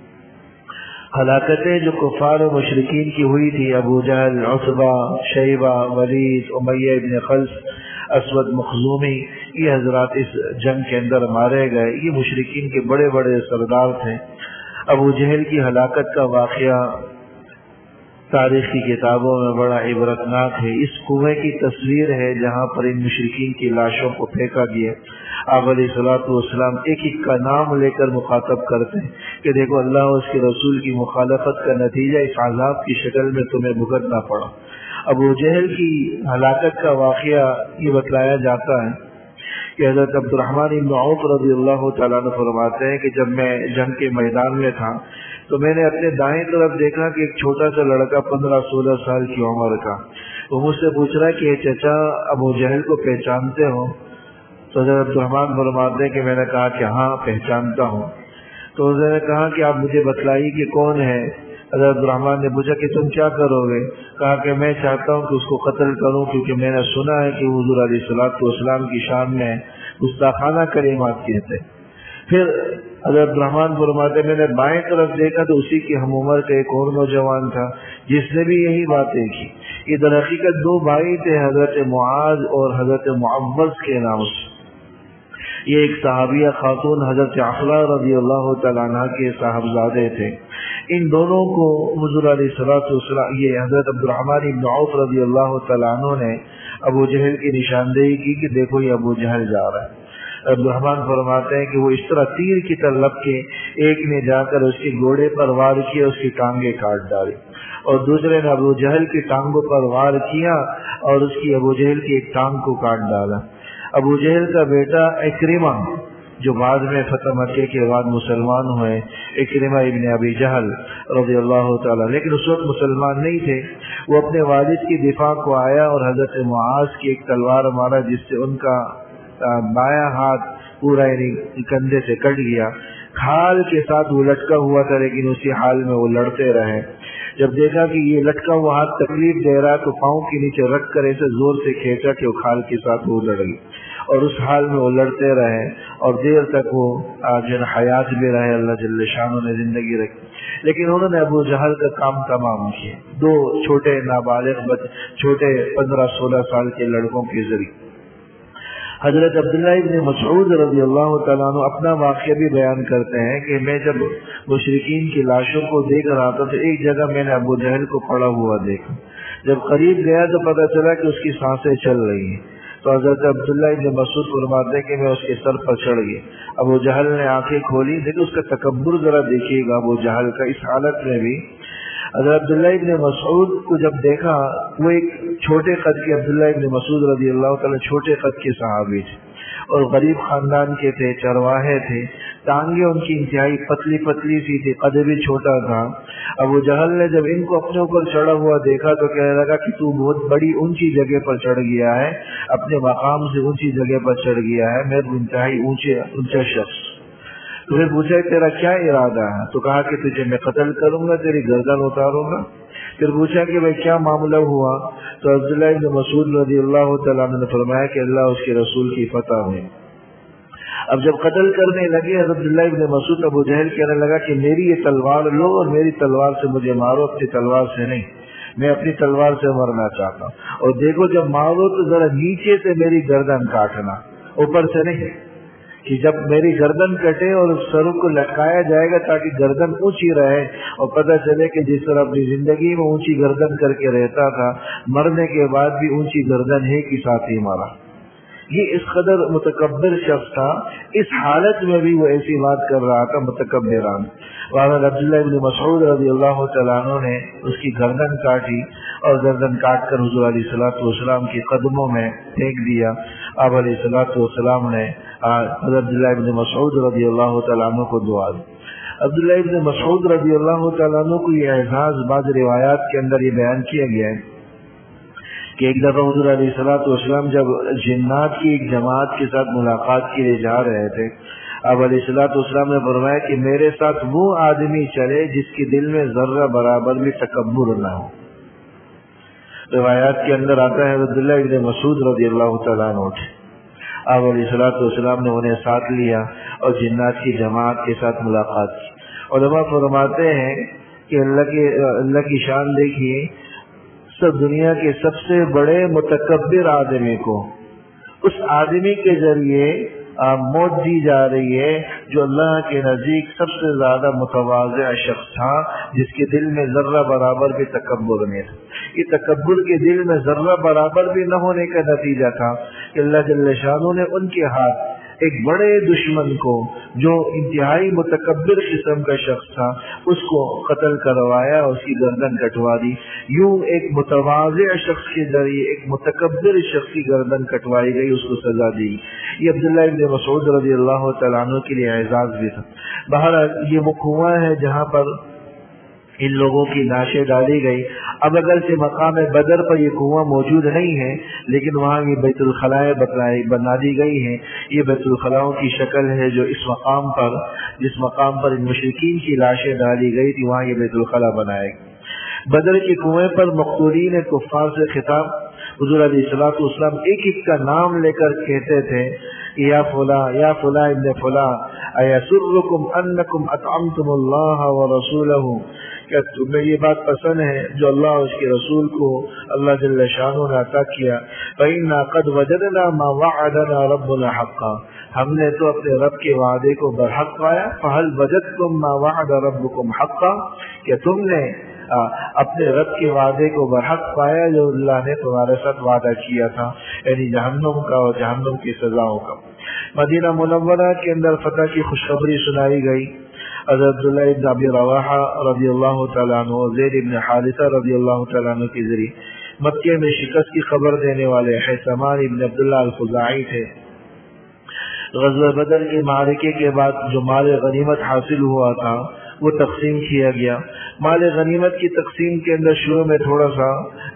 ہلاکتیں جو کفار و مشرکین کی ہوئی تھی، ابو جہل، عتبہ، شیبہ، ولید، امیہ ابن خلف، اسود مخزومی، یہ حضرات اس جنگ کے اندر مارے گئے۔ یہ مشرکین کے بڑے بڑے سردار تھے۔ ابو جہل کی ہلاکت کا واقعہ تاریخ کی کتابوں میں بڑا عبرتناک ہے۔ اس کنویں کی تصویر ہے جہاں پر ان مشرکین کی لاشوں کو پھینکا گیا۔ آپ علیہ الصلوۃ والسلام ایک ایک کا نام لے کر مخاطب کرتے ہیں کہ دیکھو اللہ اور اس کے رسول کی مخالفت کا نتیجہ اس عذاب کی شکل میں تمہیں بھگتنا پڑا۔ ابو جہل کی ہلاکت کا واقعہ یہ بتلایا جاتا ہے کہ حضرت عبد الرحمن بن عوف رضی اللہ تعالیٰ عنہ فرماتے ہیں کہ جب میں جنگ کے میدان میں تھا تو میں نے اپنے دائیں طرف دیکھا کہ ایک چھوٹا سا لڑکا پندرہ سولہ سال کی عمر کا، وہ مجھ سے پوچھ رہا ہے کہ چچا ابو جہل کو پہچانتے ہو؟ تو حضرت عبد الرحمن فرماتے ہیں کہ میں نے کہا کہ ہاں پہچانتا ہوں۔ تو انہوں نے کہا کہ آپ مجھے بتلائیے کہ کون ہے؟ حضرت عبد الرحمن نے پوچھا کہ تم کیا کرو گے؟ کہا کہ میں چاہتا ہوں کہ اس کو قتل کروں، کیونکہ میں نے سنا ہے کہ حضور علیہ الصلوۃ والسلام کی شان میں گستاخانہ کلمات کہتے ہیں۔ پھر حضرت عبد الرحمن فرماتے میں نے بائیں طرف دیکھا تو اسی کی ہم عمر کا ایک اور نوجوان تھا جس نے بھی یہی باتیں کی۔ یہ در حقیقت دو بھائی تھے، حضرت معاذ اور حضرت معوذ کے نام سے۔ یہ ایک صحابیہ خاتون حضرت عفلہ رضی اللہ تعالیٰ عنہ کے صاحبزادے تھے۔ ان دونوں کو حضور علیہ الصلوۃ والسلام، یہ حضرت عبد الرحمن بن عوف رضی اللہ تعالیٰ عنہ نے ابو جہل کی نشاندہی کی کہ دیکھو یہ ابو جہل جا رہا ہے۔ عبد الرحمن فرماتے ہیں کہ وہ اس طرح تیر کی طرح لپ کے ایک نے جا کر اس کے گھوڑے پر وار کیا، اس کی ٹانگیں کاٹ ڈالی، اور دوسرے نے ابو جہل کی ٹانگوں پر وار کیا اور اس کی ابو جہل کی ایک ٹانگ کو کاٹ ڈالا۔ ابو جہل کا بیٹا اکرمہ جو بعد میں فتح مکہ کے بعد مسلمان ہوئے، اکرمہ ابن ابی جہل رضی اللہ تعالیٰ، لیکن اس وقت مسلمان نہیں تھے، وہ اپنے والد کی دفاع کو آیا اور حضرت معاذ کی ایک تلوار مارا جس سے ان کا بایاں ہاتھ پورا یعنی کندھے سے کٹ گیا۔ کھال کے ساتھ وہ لٹکا ہوا تھا لیکن اسی حال میں وہ لڑتے رہے۔ جب دیکھا کہ یہ لٹکا ہوا ہاتھ تکلیف دے رہا تو پاؤں کے نیچے رکھ کر ایسے زور سے کھینچا کہ وہ کھال کے ساتھ وہ لڑ گئی، اور اس حال میں وہ لڑتے رہے اور دیر تک وہ جن حیات بھی رہے، اللہ جل شانہ نے زندگی رکھی۔ لیکن انہوں نے ابو جہل کا کام تمام کیا، دو چھوٹے نابالغ چھوٹے پندرہ سولہ سال کے لڑکوں کے ذریعے۔ حضرت عبداللہ ابن مسعود رضی اللہ تعالیٰ عنہ اپنا واقعہ بھی بیان کرتے ہیں کہ میں جب مشرکین کی لاشوں کو دیکھ رہا تھا تو ایک جگہ میں نے ابو جہل کو پڑا ہوا دیکھا۔ جب قریب گیا تو پتہ چلا کہ اس کی سانسیں چل رہی ہیں، تو حضرت عبداللہ ابن مسعود فرماتے ہیں کہ میں اس کے سر پر چڑھ گئی۔ ابو جہل نے آنکھیں کھولی، دیکھیں اس کا تکبر ذرا دیکھیے گا ابو جہل کا۔ اس حالت میں بھی حضرت عبداللہ ابن مسعود کو جب دیکھا، وہ ایک چھوٹے قد کے عبداللہ ابن مسعود رضی اللہ تعالیٰ چھوٹے قد کے صحابی تھے اور غریب خاندان کے تھے، چرواہے تھے، ٹانگیں ان کی انتہائی پتلی پتلی سی تھی، قد بھی چھوٹا تھا۔ ابو جہل نے جب ان کو اپنے اوپر چڑھا ہوا دیکھا تو کہنے لگا کہ تو بہت بڑی اونچی جگہ پر چڑھ گیا ہے، اپنے مقام سے اونچی جگہ پر چڑھ گیا ہے، میں انتہائی اونچے اونچا شخص۔ تو پھر پوچھا تیرا کیا ارادہ ہے؟ تو کہا کہ تجھے میں قتل کروں گا، تیری گردن اتاروں گا۔ پھر پوچھا کہ بھائی کیا معاملہ ہوا؟ تو عبداللہ ابن مسعود رضی اللہ تعالیٰ عنہ نے فرمایا کہ اللہ اس کے رسول کی فتح ہوئی۔ اب جب قتل کرنے لگے حضرت عبداللہ ابن مسعود، ابو جہل کہنے لگا کہ میری یہ تلوار لو اور میری تلوار سے مجھے مارو، اپنی تلوار سے نہیں، میں اپنی تلوار سے مرنا چاہتا ہوں، اور دیکھو جب مارو تو ذرا نیچے سے میری گردن کاٹنا، اوپر سے نہیں، کہ جب میری گردن کٹے اور سر کو لٹکایا جائے گا تاکہ گردن اونچی رہے اور پتہ چلے کہ جس طرح اپنی زندگی میں اونچی گردن کر کے رہتا تھا، مرنے کے بعد بھی اونچی گردن ہے کہ ساتھ ہی مارا۔ یہ اس قدر متکبر شخص تھا، اس حالت میں بھی وہ ایسی بات کر رہا تھا متکبران۔ وحضرت عبداللہ ابن مسعود رضی اللہ تعالیٰ عنہ نے اس کی گردن کاٹی اور گردن کاٹ کر حضور علیہ الصلوۃ والسلام کے قدموں میں پھینک دیا۔ آپ علیہ الصلوۃ والسلام نے حضرت عبداللہ ابن مسعود رضی اللہ تعالیٰ عنہ کو دعا دی۔ عبداللہ ابن مسعود رضی اللہ تعالیٰ عنہ کو یہ اعزاز بعض روایات کے اندر یہ بیان کیا گیا ہے کہ ایک دفعہ حضور علیہ الصلوۃ والسلام جب جنات کی ایک جماعت کے ساتھ ملاقات کے لیے جا رہے تھے، آپ علیہ الصلوۃ والسلام نے فرمایا کہ میرے ساتھ وہ آدمی چلے جس کے دل میں ذرہ برابر بھی تکبر نہ ہو۔ روایات کے اندر آتا ہے عبداللہ ابن مسعود رضی اللہ تعالیٰ عنہ تھے، آپ علیہ الصلوۃ والسلام نے انہیں ساتھ لیا اور جنات کی جماعت کے ساتھ ملاقات کی۔ علماء فرماتے ہیں کہ اللہ کی اللہ کی شان دیکھیے، سب دنیا کے سب سے بڑے متکبر آدمی کو اس آدمی کے ذریعے موت دی جا رہی ہے جو اللہ کے نزدیک سب سے زیادہ متواضع شخص تھا، جس کے دل میں ذرہ برابر بھی تکبر نہیں تھا۔ یہ تکبر کے دل میں ذرہ برابر بھی نہ ہونے کا نتیجہ تھا کہ اللہ جل شانہ نے ان کے ہاتھ ایک بڑے دشمن کو جو انتہائی متکبر قسم کا شخص تھا اس کو قتل کروایا اور اس کی گردن کٹوا دی۔ یوں ایک متواضع شخص کے ذریعے ایک متکبر شخص کی گردن کٹوائی گئی، اس کو سزا دی۔ یہ عبداللہ ابن مسعود رضی اللہ تعالیٰ عنہ کے لیے اعزاز بھی تھا۔ بہرحال یہ وہ کنواں ہے جہاں پر ان لوگوں کی لاشیں ڈالی گئی۔ اب اگر سے مقام بدر پر یہ کنواں موجود نہیں ہے، لیکن وہاں یہ بیت الخلاء بنا دی گئی ہے۔ یہ بیت الخلاء کی شکل ہے جو اس مقام پر جس مقام پر ان مشرکین کی لاشیں ڈالی گئی تھی وہاں یہ بیت الخلاء بنائے گئے۔ بدر کے کنویں پر مقتولین کفار سے خطاب، حضور علیہ الصلوۃ والسلام ایک ایک کا نام لے کر کہتے تھے، یا فلاں یا فلاں ابن فلاں ایسرکم انکم اطعمتم اللہ ورسولہ، کیا تمہیں یہ بات پسند ہے جو اللہ اور اس کے رسول کو اللہ جل شانہ نے عطا کیا؟ فإنا قد وجدنا ما وعدنا ربنا حقا، ہم نے تو اپنے رب کے وعدے کو برحق پایا۔ فهل وجدتم ما وعد ربكم حقا، کیا تم نے اپنے رب کے وعدے کو برحق پایا جو اللہ نے تمہارے ساتھ وعدہ کیا تھا، یعنی جہنم کا اور جہنم کی سزاؤں کا۔ مدینہ منورہ کے اندر فتح کی خوشخبری سنائی گئی۔ حضرت عبداللہ ابن ابی رواحہ رضی اللہ تعالیٰ عنہ، زید ابن حارثہ رضی اللہ تعالیٰ عنہ کے ذریعے مکے میں شکست کی خبر دینے والے حسمان ابن عبداللہ الخزاعی تھے۔ غزوہ بدر کے معرکے کے بعد جو مال غنیمت حاصل ہوا تھا وہ تقسیم کیا گیا۔ مال غنیمت کی تقسیم کے اندر شروع میں تھوڑا سا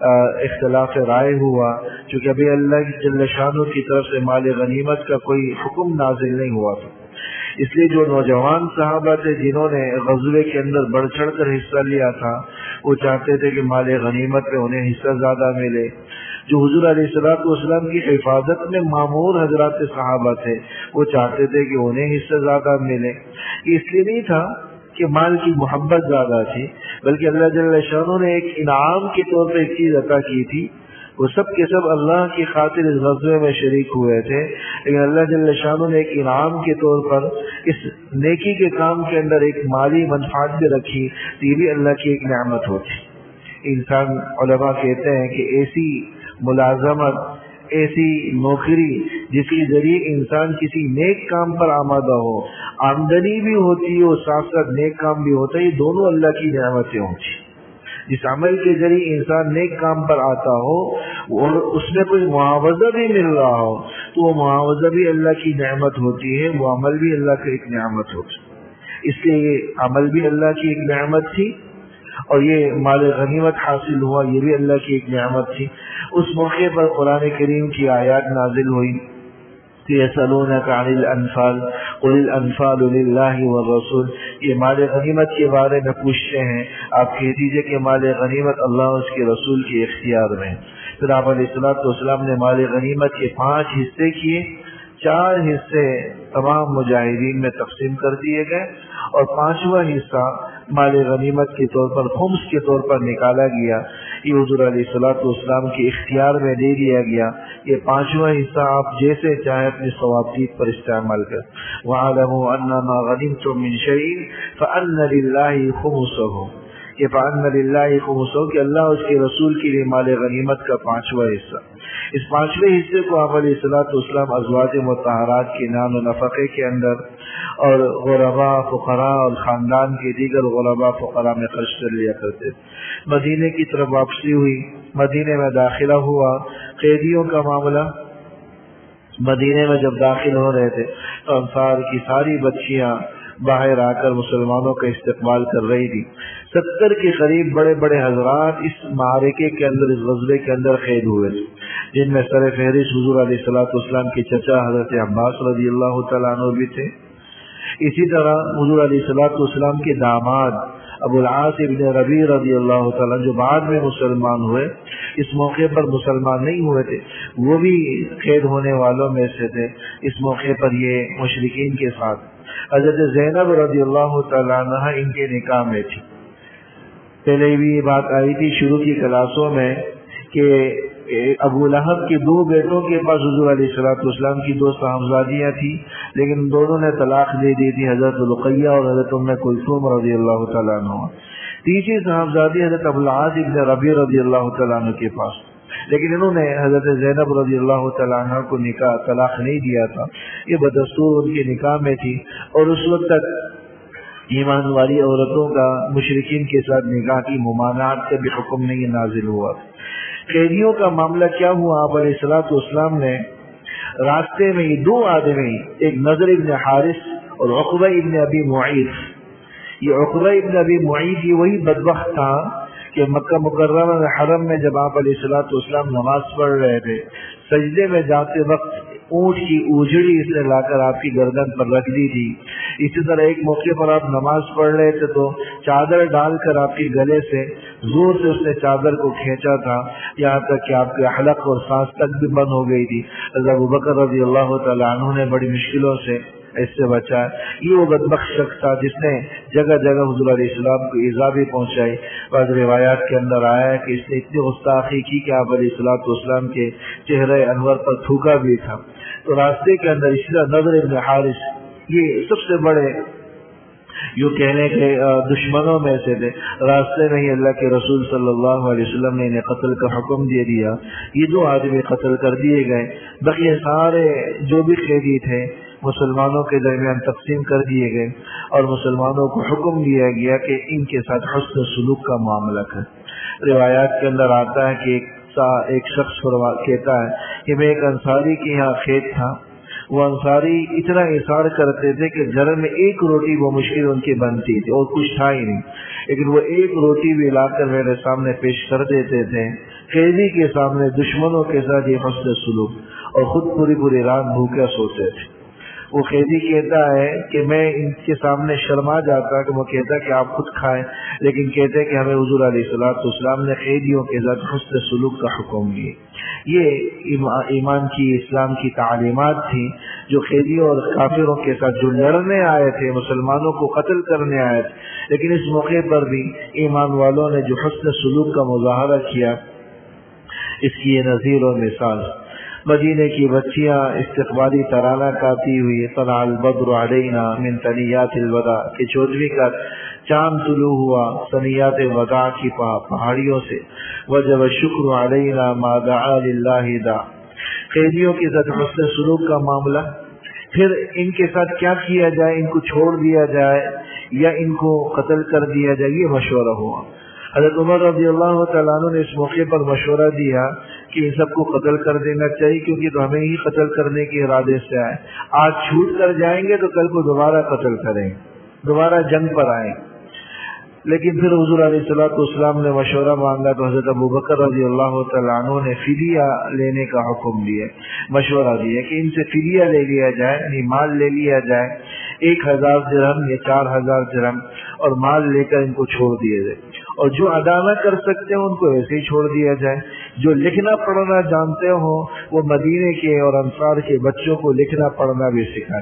اختلاف رائے ہوا، چونکہ ابھی اللہ جل شانہ کی طرف سے مال غنیمت کا کوئی حکم نازل نہیں ہوا تھا، اس لیے جو نوجوان صحابہ تھے جنہوں نے غزوے کے اندر بڑھ چڑھ کر حصہ لیا تھا وہ چاہتے تھے کہ مال غنیمت میں انہیں حصہ زیادہ ملے۔ جو حضور علیہ الصلوۃ والسلام کی حفاظت میں مامور حضرات صحابہ تھے وہ چاہتے تھے کہ انہیں حصہ زیادہ ملے۔ اس لیے نہیں تھا کہ مال کی محبت زیادہ تھی، بلکہ اللہ جل شانہ نے ایک انعام کے طور پر ایک چیز عطا کی تھی۔ وہ سب کے سب اللہ کی خاطر اس غزوے میں شریک ہوئے تھے، لیکن اللہ جل شانہ نے ایک انعام کے طور پر اس نیکی کے کام کے اندر ایک مالی منفعت بھی رکھی، تو یہ بھی اللہ کی ایک نعمت ہوتی۔ انسان، علماء کہتے ہیں کہ ایسی ملازمت، ایسی نوکری جس کے ذریعے انسان کسی نیک کام پر آمادہ ہو، آمدنی بھی ہوتی ہو، ساتھ ساتھ نیک کام بھی ہوتا ہے، یہ دونوں اللہ کی نعمتیں ہوتی۔ جس عمل کے ذریعے انسان نیک کام پر آتا ہو اور اس میں کوئی معاوضہ بھی مل رہا ہو تو وہ معاوضہ بھی اللہ کی نعمت ہوتی ہے، وہ عمل بھی اللہ کی ایک نعمت ہوتی ہے۔ اس لیے یہ عمل بھی اللہ کی ایک نعمت تھی اور یہ مال غنیمت حاصل ہوا یہ بھی اللہ کی ایک نعمت تھی۔ اس موقع پر قرآن کریم کی آیات نازل ہوئی، یسألونک عن الانفال قل الانفال للہ والرسول، یہ مال غنیمت کے بارے میں پوچھتے ہیں، آپ کہہ دیجئے کہ مال غنیمت اللہ اور اس کے رسول کے اختیار میں۔ پھر آپ علیہ الصلوۃ والسلام نے مال غنیمت کے پانچ حصے کیے، چار حصے تمام مجاہدین میں تقسیم کر دیے گئے اور پانچواں حصہ مال غنیمت کے طور پر خمس کے طور پر نکالا گیا، یہ حضور علیہ الصلوۃ والسلام کے اختیار میں دے دیا گیا۔ یہ پانچواں حصہ آپ جیسے چاہے اپنی ثوابدید پر استعمال کر۔ وَاعْلَمُوا أَنَّ مَا غَنِمْتُم مِّن شَيْءٍ فَأَنَّ لِلَّهِ خُمُسَهُ، یہ فَأَنَّ لِلَّهِ خُمُسَهُ کہ اللہ اور اس کے رسول کے لیے مال غنیمت کا پانچواں حصہ۔ اس پانچویں حصے کو آپ علیہ الصلوۃ والسلام ازواج مطہرات کے نان و نفقے کے اندر اور غرباء، فقراء اور خاندان کے دیگر غرباء فقراء میں خرچ کر لیا کرتے۔ مدینے کی طرف واپسی ہوئی، مدینے میں داخلہ ہوا، قیدیوں کا معاملہ، مدینے میں جب داخل ہو رہے تھے تو انصار کی ساری بچیاں باہر آ کر مسلمانوں کا استقبال کر رہی تھی۔ ستر کے قریب بڑے بڑے حضرات اس معرکے کے اندر، اس غزوے کے اندر قید ہوئے تھے، جن میں سر فہرست حضور علیہ الصلوۃ والسلام کے چچا حضرت عباس رضی اللہ تعالیٰ عنہ بھی تھے۔ اسی طرح حضور علیہ الصلوۃ والسلام کے داماد ابو العاص ابن ربیع رضی اللہ تعالیٰ جو بعد میں مسلمان ہوئے، اس موقع پر مسلمان نہیں ہوئے تھے، وہ بھی قید ہونے والوں میں سے تھے اس موقع پر یہ مشرکین کے ساتھ۔ حضرت زینب رضی اللہ تعالیٰ عنہ ان کے نکاح میں تھی۔ پہلے بھی یہ بات آئی تھی شروع کی کلاسوں میں کہ ابو لہب کے دو بیٹوں کے پاس حضور علیہ الصلوۃ والسلام کی دو صاحبزادیاں تھیں، لیکن دونوں نے طلاق دے دی تھی، حضرت رقیہ اور حضرت ام کلثوم رضی اللہ تعالیٰ عنہ۔ تیسری صاحبزادی حضرت ابو العاص ابن ربیع رضی اللہ تعالیٰ عنہ کے پاس، لیکن انہوں نے حضرت زینب رضی اللہ تعالیٰ عنہ کو نکاح طلاق نہیں دیا تھا، یہ بدستور ان کے نکاح میں تھی، اور اس وقت تک ایمان والی عورتوں کا مشرکین کے ساتھ نکاح کی ممانعت کا بھی حکم نہیں نازل ہوا۔ قیدیوں کا معاملہ کیا ہوا، آپ علیہ الصلوۃ والسلام نے راستے میں یہ دو آدمی، ایک نضر ابن حارث اور عقبہ ابن ابی معیط، یہ عقبہ ابن ابی معیط یہ وہی بدبخت تھا کہ مکہ مکرمہ میں حرم میں جب آپ علیہ الصلوۃ والسلام نماز پڑھ رہے تھے، سجدے میں جاتے وقت اونٹ کی اجڑی اس نے لا کر آپ کی گردن پر رکھ دی تھی۔ اسی طرح ایک موقع پر آپ نماز پڑھ رہے تھے تو چادر ڈال کر آپ کے گلے سے زور سے اس نے چادر کو کھینچا تھا، یہاں تک کہ آپ کے حلق اور سانس تک بھی بند ہو گئی تھی۔ حضرت ابوبکر رضی اللہ تعالیٰ عنہ نے بڑی مشکلوں سے اس سے بچا۔ یہ وہ بدبخت شخص تھا جس نے جگہ جگہ حضور علیہ السلام کو ایذا بھی پہنچائی۔ بعض روایات کے اندر آیا ہے کہ اس نے اتنی گستاخی کی کہ آپ علیہ الصلوۃ والسلام کے چہرے انور پر تھوکا بھی تھا۔ تو راستے کے اندر اسی طرح نضر ابن حارث یہ سب سے بڑے یوں کہنے کے دشمنوں میں سے تھے، راستے میں ہی اللہ کے رسول صلی اللہ علیہ وسلم نے انہیں قتل کا حکم دے دیا۔ یہ دو آدمی قتل کر دیے گئے، بقیہ سارے جو بھی قیدی تھے مسلمانوں کے درمیان تقسیم کر دیے گئے، اور مسلمانوں کو حکم دیا گیا کہ ان کے ساتھ حسن سلوک کا معاملہ کریں۔ روایات کے اندر آتا ہے کہ ایک ایک شخص کہتا ہے کہ میں ایک انصاری کے یہاں کھیت تھا، وہ انصاری اتنا اصرار کرتے تھے کہ گھر میں ایک روٹی وہ مشکل ان کی بنتی تھی اور کچھ تھا ہی نہیں، لیکن وہ ایک روٹی بھی لا کر میرے سامنے پیش کر دیتے تھے۔ قیدی کے سامنے دشمنوں کے ساتھ یہ حسن سلوک، اور خود پوری پوری رات بھوکے سوتے تھے۔ وہ قیدی کہتا ہے کہ میں ان کے سامنے شرما جاتا کہ وہ کہتا کہ آپ خود کھائیں، لیکن کہتے کہ ہمیں حضور علیہ الصلوۃ والسلام نے قیدیوں کے ساتھ حسن سلوک کا حکم دیے۔ یہ ایمان کی اسلام کی تعلیمات تھی جو قیدیوں اور کافروں کے ساتھ جو لڑنے آئے تھے، مسلمانوں کو قتل کرنے آئے تھے، لیکن اس موقع پر بھی ایمان والوں نے جو حسن سلوک کا مظاہرہ کیا، اس کی یہ نظیر اور مثال۔ مدینے کی بچیاں استقبالی ترانہ گاتی ہوئی طلع البدر علینا من ثنیات الوداع کہ چودھویں کا چاند طلوع ہوا ثنیات وداع کی پہاڑیوں سے، وجب الشکر علینا ما دعا للہ دا۔ قیدیوں کے ساتھ حسن سلوک کا معاملہ، پھر ان کے ساتھ کیا کیا جائے، ان کو چھوڑ دیا جائے یا ان کو قتل کر دیا جائے، یہ مشورہ ہوا۔ حضرت عمر رضی اللہ تعالیٰ عنہ نے اس موقع پر مشورہ دیا کہ ان سب کو قتل کر دینا چاہیے، کیونکہ تو ہمیں ہی قتل کرنے کے ارادے سے آئے، آج چھوٹ کر جائیں گے تو کل کو دوبارہ قتل کریں، دوبارہ جنگ پر آئیں۔ لیکن پھر حضور علیہ الصلوۃ والسلام نے مشورہ مانگا تو حضرت ابوبکر رضی اللہ تعالیٰ عنہ نے فدیہ لینے کا حکم دیا، مشورہ دیا کہ ان سے فدیہ لے لیا جائے، یعنی مال لے لیا جائے، ایک ہزار درہم یا چار ہزار درہم، اور مال لے کر ان کو چھوڑ دیا جائے، اور جو ادا نہ کر سکتے ہیں ان کو ایسے ہی چھوڑ دیا جائے۔ جو لکھنا پڑھنا جانتے ہوں وہ مدینے کے اور انصار کے بچوں کو لکھنا پڑھنا بھی سکھائیں۔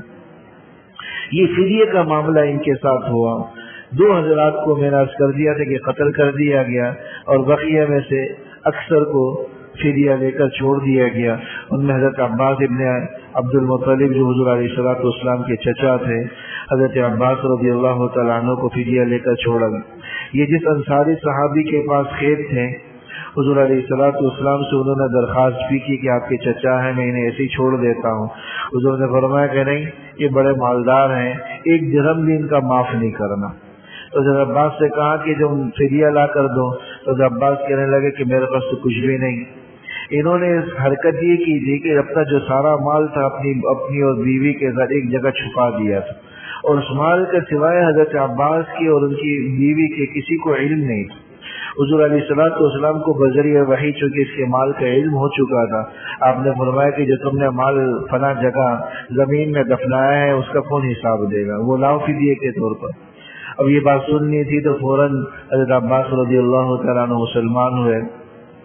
یہ فدیے کا معاملہ ان کے ساتھ ہوا۔ دو حضرات کو میں نے عرض کر دیا تھا کہ قتل کر دیا گیا، اور بقیہ میں سے اکثر کو فدیہ لے کر چھوڑ دیا گیا۔ ان میں حضرت عباس ابن عبد المطلب جو حضور علیہ الصلوۃ والسلام کے چچا تھے، حضرت عباس رضی اللہ تعالیٰ عنہ کو فدیہ لے کر چھوڑا گیا۔ یہ جس انصاری صحابی کے پاس کھیت تھے، حضور علیہ الصلوۃ والسلام سے انہوں نے درخواست بھی کی کہ آپ کے چچا ہیں، میں انہیں ایسے ہی چھوڑ دیتا ہوں۔ حضور نے فرمایا کہ نہیں، یہ بڑے مالدار ہیں، ایک درہم بھی ان کا معاف نہیں کرنا۔ تو حضرت عباس سے کہا کہ جو فدیہ لا کر دو، تو حضرت عباس کہنے لگے کہ میرے پاس تو کچھ بھی نہیں۔ انہوں نے اس حرکت یہ کی تھی کہ اپنا جو سارا مال تھا اپنی اپنی اور بیوی کے ساتھ ایک جگہ چھپا دیا تھا، اور اس مال کے سوائے حضرت عباس کی اور ان کی بیوی کے کسی کو علم نہیں تھا۔ حضور علیہ الصلوۃ والسلام کو بذریعہ وحی چونکہ اس کے مال کا علم ہو چکا تھا، آپ نے فرمایا کہ جو تم نے مال فلاں جگہ زمین میں دفنایا ہے اس کا کون حساب دے گا، وہ لاؤ فدیے کے طور پر۔ اب یہ بات سننی تھی تو فوراً حضرت عباس رضی اللہ تعالیٰ عنہ مسلمان ہوئے۔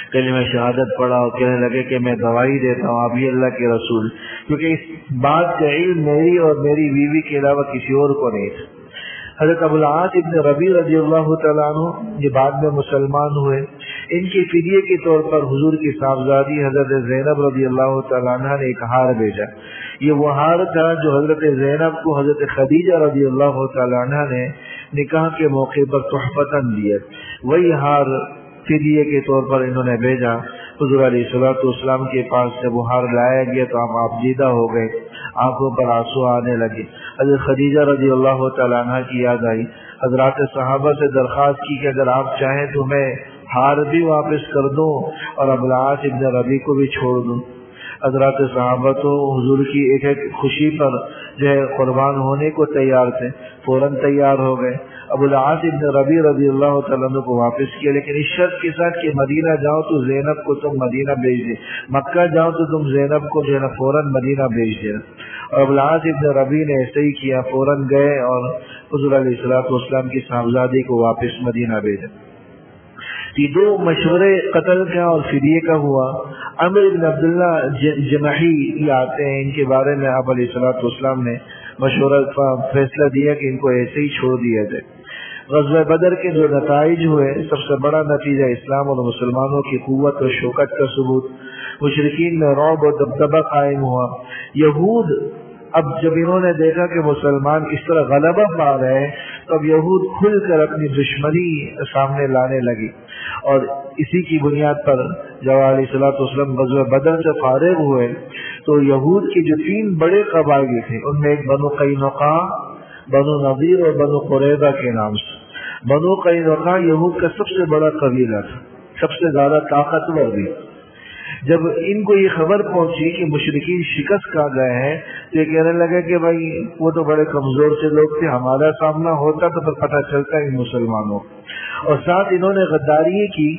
کلمہ شہادت پڑھا اور کہنے لگے کہ میں گواہی دیتا ہوں آپ ہی اللہ کے رسول، کیونکہ اس بات کا علم میری اور میری بیوی کے علاوہ کسی اور کو نہیں تھا۔ حضرت ابو العاص ابن ربیع رضی اللہ تعالیٰ عنہ یہ بعد میں مسلمان ہوئے، ان کے فدیے کے طور پر حضور کی صاحبزادی حضرت زینب رضی اللہ تعالیٰ عنہ نے ایک ہار بھیجا۔ یہ وہ ہار تھا جو حضرت زینب کو حضرت خدیجہ رضی اللہ تعالیٰ عنہ نے نکاح کے موقع پر تحفتاً دیا، وہی ہار فدیے کے طور پر انہوں نے بھیجا۔ حضور علیہ الصلوۃ والسلام کے پاس جب وہ ہار لایا گیا تو آپ آپ دیدہ ہو گئے، آنکھوں پر آنسو آنے لگے۔ حضرت خدیجہ رضی اللہ تعالیٰ عنہ کی یاد آئی، حضرات صحابہ سے درخواست کی کہ اگر آپ چاہیں تو میں ہار بھی واپس کر دوں اور ابو العاص ابن ربیع کو بھی چھوڑ دوں۔ حضرات صحابہ تو حضور کی ایک ایک خوشی پر جو ہے قربان ہونے کو تیار تھے، فوراً تیار ہو گئے۔ ابو العاص ابن ربیع رضی اللہ تعالیٰ عنہ کو واپس کیا، لیکن اس شرط کے ساتھ کہ مدینہ جاؤ تو زینب کو تم مدینہ بھیج دے، مکہ جاؤ تو تم زینب کو جو ہے نا فوراً مدینہ بھیج دینا۔ اور ابو العاص ابن ربیع نے ایسے ہی کیا، فوراً گئے اور حضور علیہ الصلوۃ والسلام کی صاحبزادی کو واپس مدینہ بھیجا۔ یہ دو مشورے قتل کا اور فدیے کا ہوا۔ عمر بن عبداللہ جمحی یہ آتے ہیں، ان کے بارے میں آپ علیہ الصلوۃ والسلام نے مشورہ فیصلہ دیا کہ ان کو ایسے ہی چھوڑ دیا جائے۔ غزوہ بدر کے جو نتائج ہوئے، سب سے بڑا نتیجہ اسلام اور مسلمانوں کی قوت اور شوکت کا ثبوت، مشرکین میں رعب و دبدبہ قائم ہوا۔ یہود اب جب انہوں نے دیکھا کہ مسلمان اس طرح غلبہ پا رہے ہیں تو اب یہود کھل کر اپنی دشمنی سامنے لانے لگی، اور اسی کی بنیاد پر جب علیہ الصلوۃ والسلام غزوہ بدر سے فارغ ہوئے تو یہود کے جو تین بڑے قبائل تھے ان میں ایک بنو قینقاع، بنو نضیر اور بنو قریظہ کے نام سے۔ بنو قینقاع یہود کا سب سے بڑا قبیلہ تھا، سب سے زیادہ طاقتور بھی۔ جب ان کو یہ خبر پہنچی کہ مشرکین شکست کھا گئے ہیں تو یہ کہنے لگے کہ بھائی وہ تو بڑے کمزور سے لوگ تھے، ہمارا سامنا ہوتا تو پھر پتہ چلتا ان مسلمانوں، اور ساتھ انہوں نے غداری کی،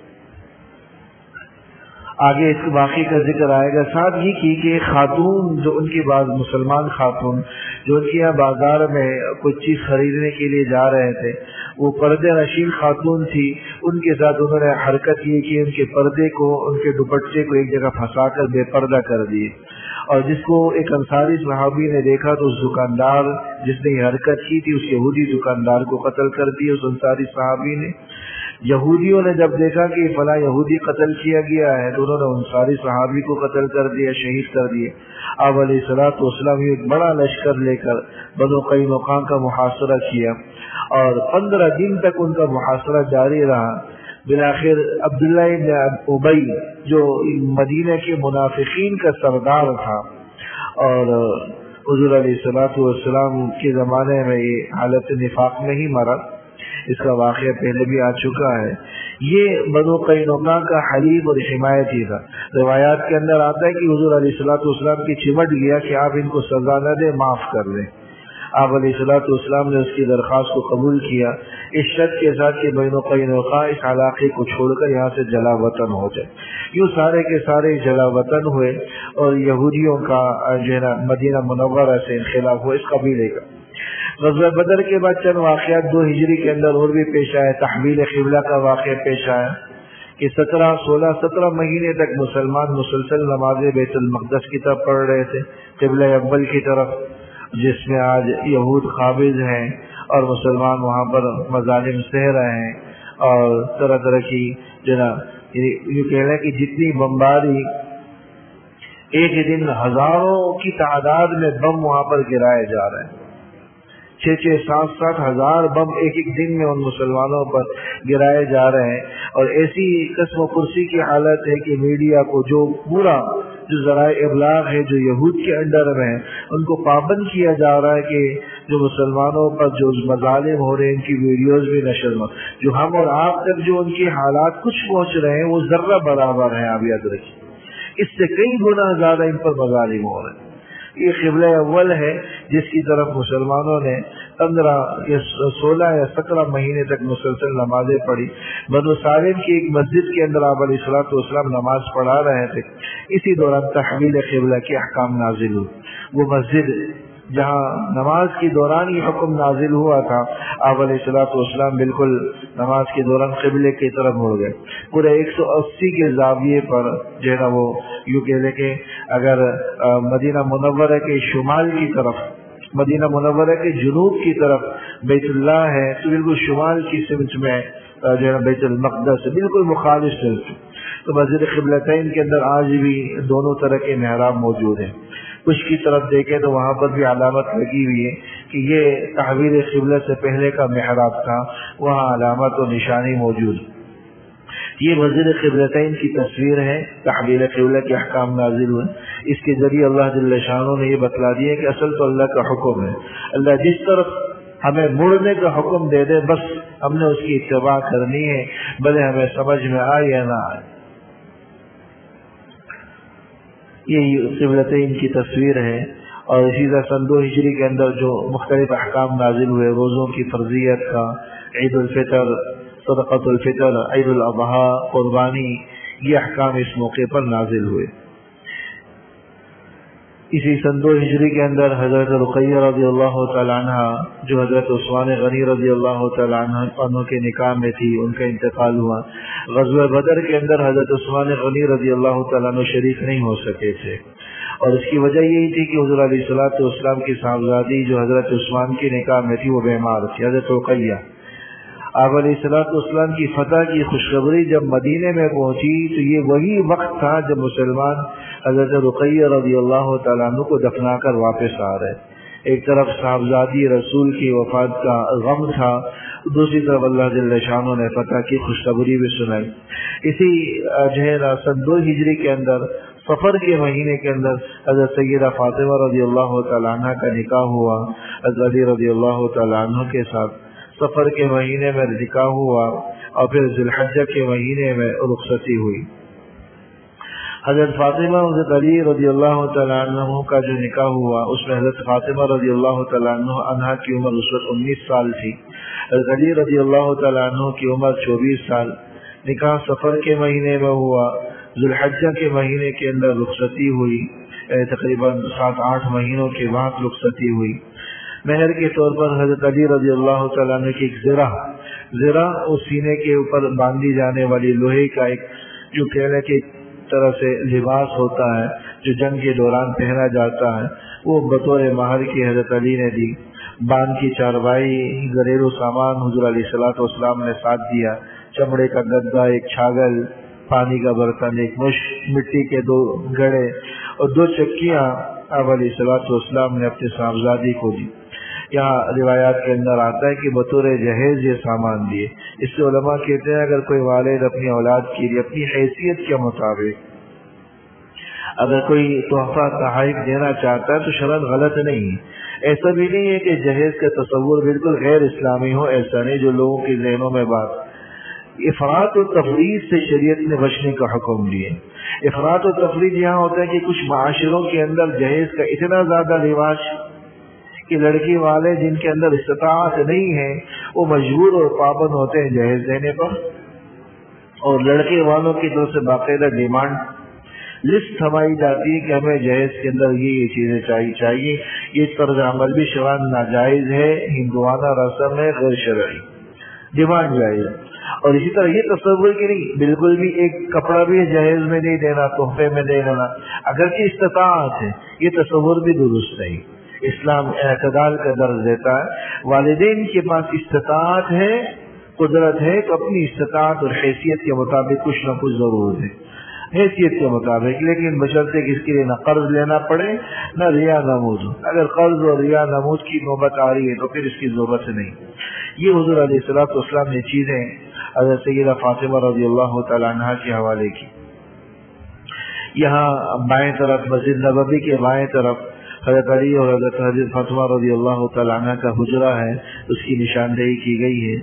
آگے اس واقعے کا ذکر آئے گا، ساتھ یہ کی کہ خاتون جو ان کی بعض مسلمان خاتون جو ان کے یہاں بازار میں کچھ چیز خریدنے کے لیے جا رہے تھے، وہ پردے نشین خاتون تھی، ان کے ساتھ انہوں نے حرکت یہ کی، ان کے پردے کو، ان کے دوپٹے کو ایک جگہ پھنسا کر بے پردہ کر دیے، اور جس کو ایک انصاری صحابی نے دیکھا تو اس دکاندار جس نے یہ حرکت کی تھی اس یہودی دکاندار کو قتل کر دیا اس انصاری صحابی نے۔ یہودیوں نے جب دیکھا کہ فلاں یہودی قتل کیا گیا ہے تو انہوں نے انصاری صحابی کو قتل کر دیا، شہید کر دیے۔ آپ علیہ الصلوۃ والسلام ایک بڑا لشکر لے کر بنو قینقاع کا محاصرہ کیا، اور پندرہ دن تک ان کا محاصرہ جاری رہا۔ بالآخر عبداللہ ابن ابی جو مدینہ کے منافقین کا سردار تھا، اور حضور علیہ الصلوۃ والسلام کے زمانے میں یہ حالت نفاق میں ہی مرا، اس کا واقعہ پہلے بھی آ چکا ہے، یہ بنو قینقاع کا حلیف اور حمایتی تھا۔ روایات کے اندر آتا ہے کہ حضور علیہ الصلوۃ والسلام کی چمٹ گیا کہ آپ ان کو سزا نہ دیں، معاف کر دیں۔ آپ علیہ الصلوۃ والسلام نے اس کی درخواست کو قبول کیا، اس شرط کے ساتھ کہ بنو قینقاع اس علاقے کو چھوڑ کر یہاں سے جلا وطن ہو جائے۔ یوں سارے کے سارے جلا وطن ہوئے، اور یہودیوں کا جو ہے نا مدینہ منورہ سے انخلاف ہوا اس قبیلے کا۔ غزوہ بدر کے بعد چند واقعات دو ہجری کے اندر اور بھی پیش آئے۔ تحویل قبلہ کا واقعہ پیش آیا کہ سترہ سولہ سترہ مہینے تک مسلمان مسلسل نماز بیت المقدس کی طرف پڑھ رہے تھے، قبلہ اول کی طرف، جس میں آج یہود قابض ہیں اور مسلمان وہاں پر مظالم سہ رہے ہیں، اور طرح طرح کی جناب یہ کہہ لیں کہ جتنی بمباری، ایک دن ہزاروں کی تعداد میں بم وہاں پر گرائے جا رہے ہیں، چھ چھ سات سات ہزار بم ایک ایک دن میں ان مسلمانوں پر گرائے جا رہے ہیں، اور ایسی قسم و کرسی کی حالت ہے کہ میڈیا کو جو پورا جو ذرائع ابلاغ ہے جو یہود کے انڈر میں ہیں ان کو پابند کیا جا رہا ہے کہ جو مسلمانوں پر جو مظالم ہو رہے ہیں ان کی ویڈیوز بھی نشر ہو، جو ہم اور آپ تک جو ان کے حالات کچھ پہنچ رہے ہیں وہ ذرہ برابر ہیں، آپ یاد رکھیے، اس سے کئی گنا زیادہ ان پر مظالم ہو رہے ہیں۔ یہ قبلہ اول ہے جس کی طرف مسلمانوں نے پندرہ یا سولہ یا سترہ مہینے تک مسلسل نمازیں پڑھی۔ بنو سالم کی ایک مسجد کے اندر آپ علیہ الصلوۃ والسلام نماز پڑھا رہے تھے، اسی دوران تحویل قبلہ کے احکام نازل ہوئے۔ وہ مسجد جہاں نماز کے دوران یہ حکم نازل ہوا تھا، آپ علیہ الصلوۃ والسلام بالکل نماز کے دوران قبلے کی طرف مڑ گئے. پورے ایک سو اسی کے زاویے پر جو ہے نا وہ یوں کہہ لیں کہ اگر مدینہ منورہ کے شمال کی طرف، مدینہ منورہ کے جنوب کی طرف بیت اللہ ہے تو بالکل شمال کی سمت میں جو ہے بیت المقدس بالکل مخالف سمت. تو مسجد قبلتین کے اندر آج بھی دونوں طرح کے محراب موجود ہیں. کچھ کی طرف دیکھیں تو وہاں پر بھی علامت لگی ہوئی ہے کہ یہ تحویل قبلہ سے پہلے کا محراب تھا، وہاں علامت و نشانی موجود. یہ مسجد قبلتین کی تصویر ہے. تحویل قبلہ کے احکام نازل ہوئے، اس کے ذریعے اللہ جل شانہ نے یہ بتلا دیا کہ اصل تو اللہ کا حکم ہے. اللہ جس طرف ہمیں مڑنے کا حکم دے دے بس ہم نے اس کی اتباع کرنی ہے، بھلے ہمیں سمجھ میں آئے یا نہ آئے. یہ قبلتین کی تصویر ہے. اور اسی طرح سن دو ہجری کے اندر جو مختلف احکام نازل ہوئے، روزوں کی فرضیت کا، عید الفطر، صدقۃ الفطر، عید الاضحیٰ، قربانی، یہ احکام اس موقع پر نازل ہوئے. اسی سن دو ہجری کے اندر حضرت رقیہ رضی اللہ تعالیٰ عنہ جو حضرت عثمان غنی رضی اللہ تعالیٰ عنہ کے نکاح میں تھی، ان کا انتقال ہوا. غزوہ بدر کے اندر حضرت عثمان غنی رضی اللہ تعالیٰ عنہ شریک نہیں ہو سکے تھے، اور اس کی وجہ یہی تھی کہ حضور علیہ الصلوۃ والسلام کی صاحبزادی جو حضرت عثمان کے نکاح میں تھی وہ بیمار تھی، حضرت رقیہ. آپ علیہ الصلوۃ والسلام کی فتح کی خوشخبری جب مدینے میں پہنچی تو یہ وہی وقت تھا جب مسلمان حضرت رقیہ رضی اللہ تعالیٰ عنہ کو دفنا کر واپس آ رہے. ایک طرف صاحبزادی رسول کی وفات کا غم تھا، دوسری طرف اللہ جل شانہ نے فتح کی خوشخبری بھی سنائی. اسی جو ہے نا سن دو ہجری کے اندر سفر کے مہینے کے اندر حضرت سیدہ فاطمہ رضی اللہ تعالیٰ عنہ کا نکاح ہوا حضرت علی رضی اللہ تعالیٰ عنہ کے ساتھ. سفر کے مہینے میں نکاح ہوا اور پھر ذی الحجہ کے مہینے میں رخصتی ہوئی. حضرت فاطمہ حضرت علی رضی اللہ تعالیٰ عنہ کا جو نکاح ہوا اس میں حضرت فاطمہ رضی اللہ تعالیٰ عنہ کی عمر اس وقت انیس سال تھی، حضرت علی رضی اللہ تعالیٰ عنہ کی عمر چوبیس سال. نکاح سفر کے مہینے میں ہوا، ذی الحجہ کے مہینے کے اندر رخصتی ہوئی، تقریباً سات آٹھ مہینوں کے بعد رخصتی ہوئی. مہر کے طور پر حضرت علی رضی اللہ تعالیٰ عنہ کی ایک زرہ زرہ اس سینے کے اوپر باندھی جانے والی لوہے کا ایک جو کہنے کی طرح سے لباس ہوتا ہے جو جنگ کے دوران پہنا جاتا ہے، وہ بطور مہر کی حضرت علی نے دی. بان کی چاروائی، گھریلو سامان حضور علیہ الصلوۃ والسلام نے ساتھ دیا، چمڑے کا گدا، ایک چھاگل، پانی کا برتن، ایک مش، مٹی کے دو گھڑے اور دو چکیاں آپ علیہ الصلوۃ والسلام نے اپنے صاحبزادی کو دی. یہاں روایات کے اندر آتا ہے کہ بطور جہیز یہ سامان دیے. اس سے علماء کہتے ہیں اگر کوئی والد اپنی اولاد کے لیے اپنی حیثیت کے مطابق اگر کوئی تحفہ تحائف دینا چاہتا ہے تو شرعاً غلط نہیں. ایسا بھی نہیں ہے کہ جہیز کا تصور بالکل غیر اسلامی ہو، ایسا نہیں جو لوگوں کے ذہنوں میں بات. افراط و تفریط سے شریعت نے بچنے کا حکم دیے. افراط و تفریط یہاں ہوتا ہے کہ کچھ معاشروں کے اندر جہیز کا اتنا زیادہ رواج کہ لڑکی والے جن کے اندر استطاعت نہیں ہے وہ مجبور اور پابند ہوتے ہیں جہیز دینے پر، اور لڑکے والوں کی طرف سے باقاعدہ ڈیمانڈ لسٹ تھمائی جاتی ہے کہ ہمیں جہیز کے اندر یہ یہ چیزیں چاہیے چاہیے یہ طرز عمل بھی شرعاً ناجائز ہے، ہندوانہ رسم ہے، غیر شرعی، ڈیمانڈ جائز. اور اسی طرح یہ تصور کہ نہیں بالکل بھی ایک کپڑا بھی جہیز میں نہیں دینا، تحفے میں دے دینا، اگر کی استطاعت ہے، یہ تصور بھی درست نہیں. اسلام اعتدال کا درس دیتا ہے. والدین کے پاس استطاعت ہے، قدرت ہے تو اپنی استطاعت اور حیثیت کے مطابق کچھ نہ کچھ ضرور ہے، حیثیت کے مطابق، لیکن بشرطے کہ اس کے لیے نہ قرض لینا پڑے نہ ریا نمود. اگر قرض اور ریا نمود کی نوبت آ رہی ہے تو پھر اس کی ضرورت نہیں. یہ حضور علیہ الصلوۃ والسلام نے چیزیں حضرت سیدہ فاطمہ رضی اللہ تعالیٰ عنہ کے حوالے کی. یہاں بائیں طرف مسجد نبوی کے بائیں طرف حضرت علی اور حضرت حضرت فاطمہ رضی اللہ تعالیٰ عنہ کا حجرہ ہے، اس کی نشاندہی کی گئی ہے.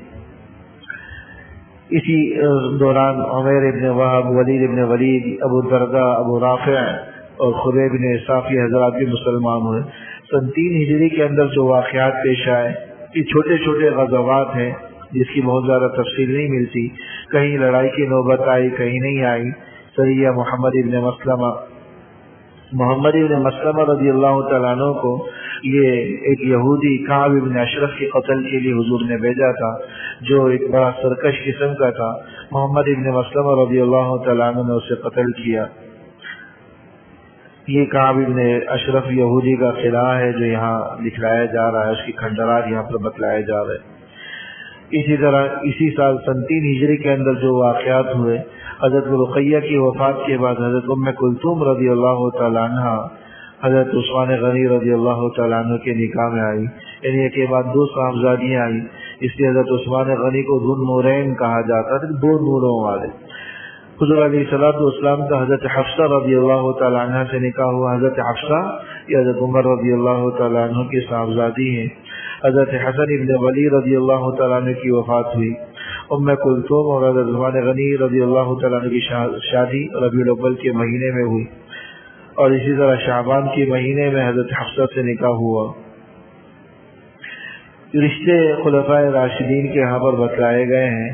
اسی دوران عمیر ابن وہب، ولید ابن ولید، ابو الدرداء، ابو رافع اور خبیب بن صافی حضرات بھی مسلمان ہوئے. سن تین ہجری کے اندر جو واقعات پیش آئے یہ چھوٹے چھوٹے غزوات ہیں جس کی بہت زیادہ تفصیل نہیں ملتی. کہیں لڑائی کی نوبت آئی، کہیں نہیں آئی. سریہ محمد ابن مسلمہ محمد ابن مسلمہ رضی اللہ تعالیٰ عنہ کو یہ ایک یہودی کعب ابن اشرف کے قتل کے لیے حضور نے بھیجا تھا، جو ایک بڑا سرکش قسم کا تھا۔ محمد ابن مسلمہ رضی اللہ تعالیٰ عنہ نے اسے قتل کیا۔ یہ کعب ابن اشرف یہودی کا قلعہ ہے جو یہاں دکھلایا جا رہا ہے، اس کی کھنڈرات یہاں پر بتلائے جا رہے ہیں۔ اسی طرح اسی سال سن تین ہجری کے اندر جو واقعات ہوئے، حضرت رقیہ کی وفات کے بعد حضرت ام کلثوم رضی اللہ تعالیٰ عنہ حضرت عثمان غنی رضی اللہ تعالیٰ عنہ کے نکاح میں آئی، یعنی ایک کے بعد دو صاحبزادیاں آئی، اس لیے حضرت عثمان غنی کو ذو النورین کہا جاتا تھا، دو نوروں والے۔ حضور علیہ الصلوۃ والسلام کا حضرت حفصہ رضی اللہ تعالیٰ عنہ سے نکاح ہوا۔ حضرت حفصہ یہ حضرت عمر رضی اللہ تعالیٰ عنہ کی صاحبزادی ہیں۔ حضرت حسن ابن ولی رضی اللہ تعالیٰ عنہ کی وفات ہوئی۔ ام کلثوم اور حضرت عثمان غنی رضی اللہ تعالیٰ عنہ کی شادی ربیع الاول کے مہینے میں ہوئی، اور اسی طرح شعبان کے مہینے میں حضرت حفصہ سے نکاح ہوا۔ رشتے خلفائے راشدین کے یہاں پر بتلائے گئے ہیں۔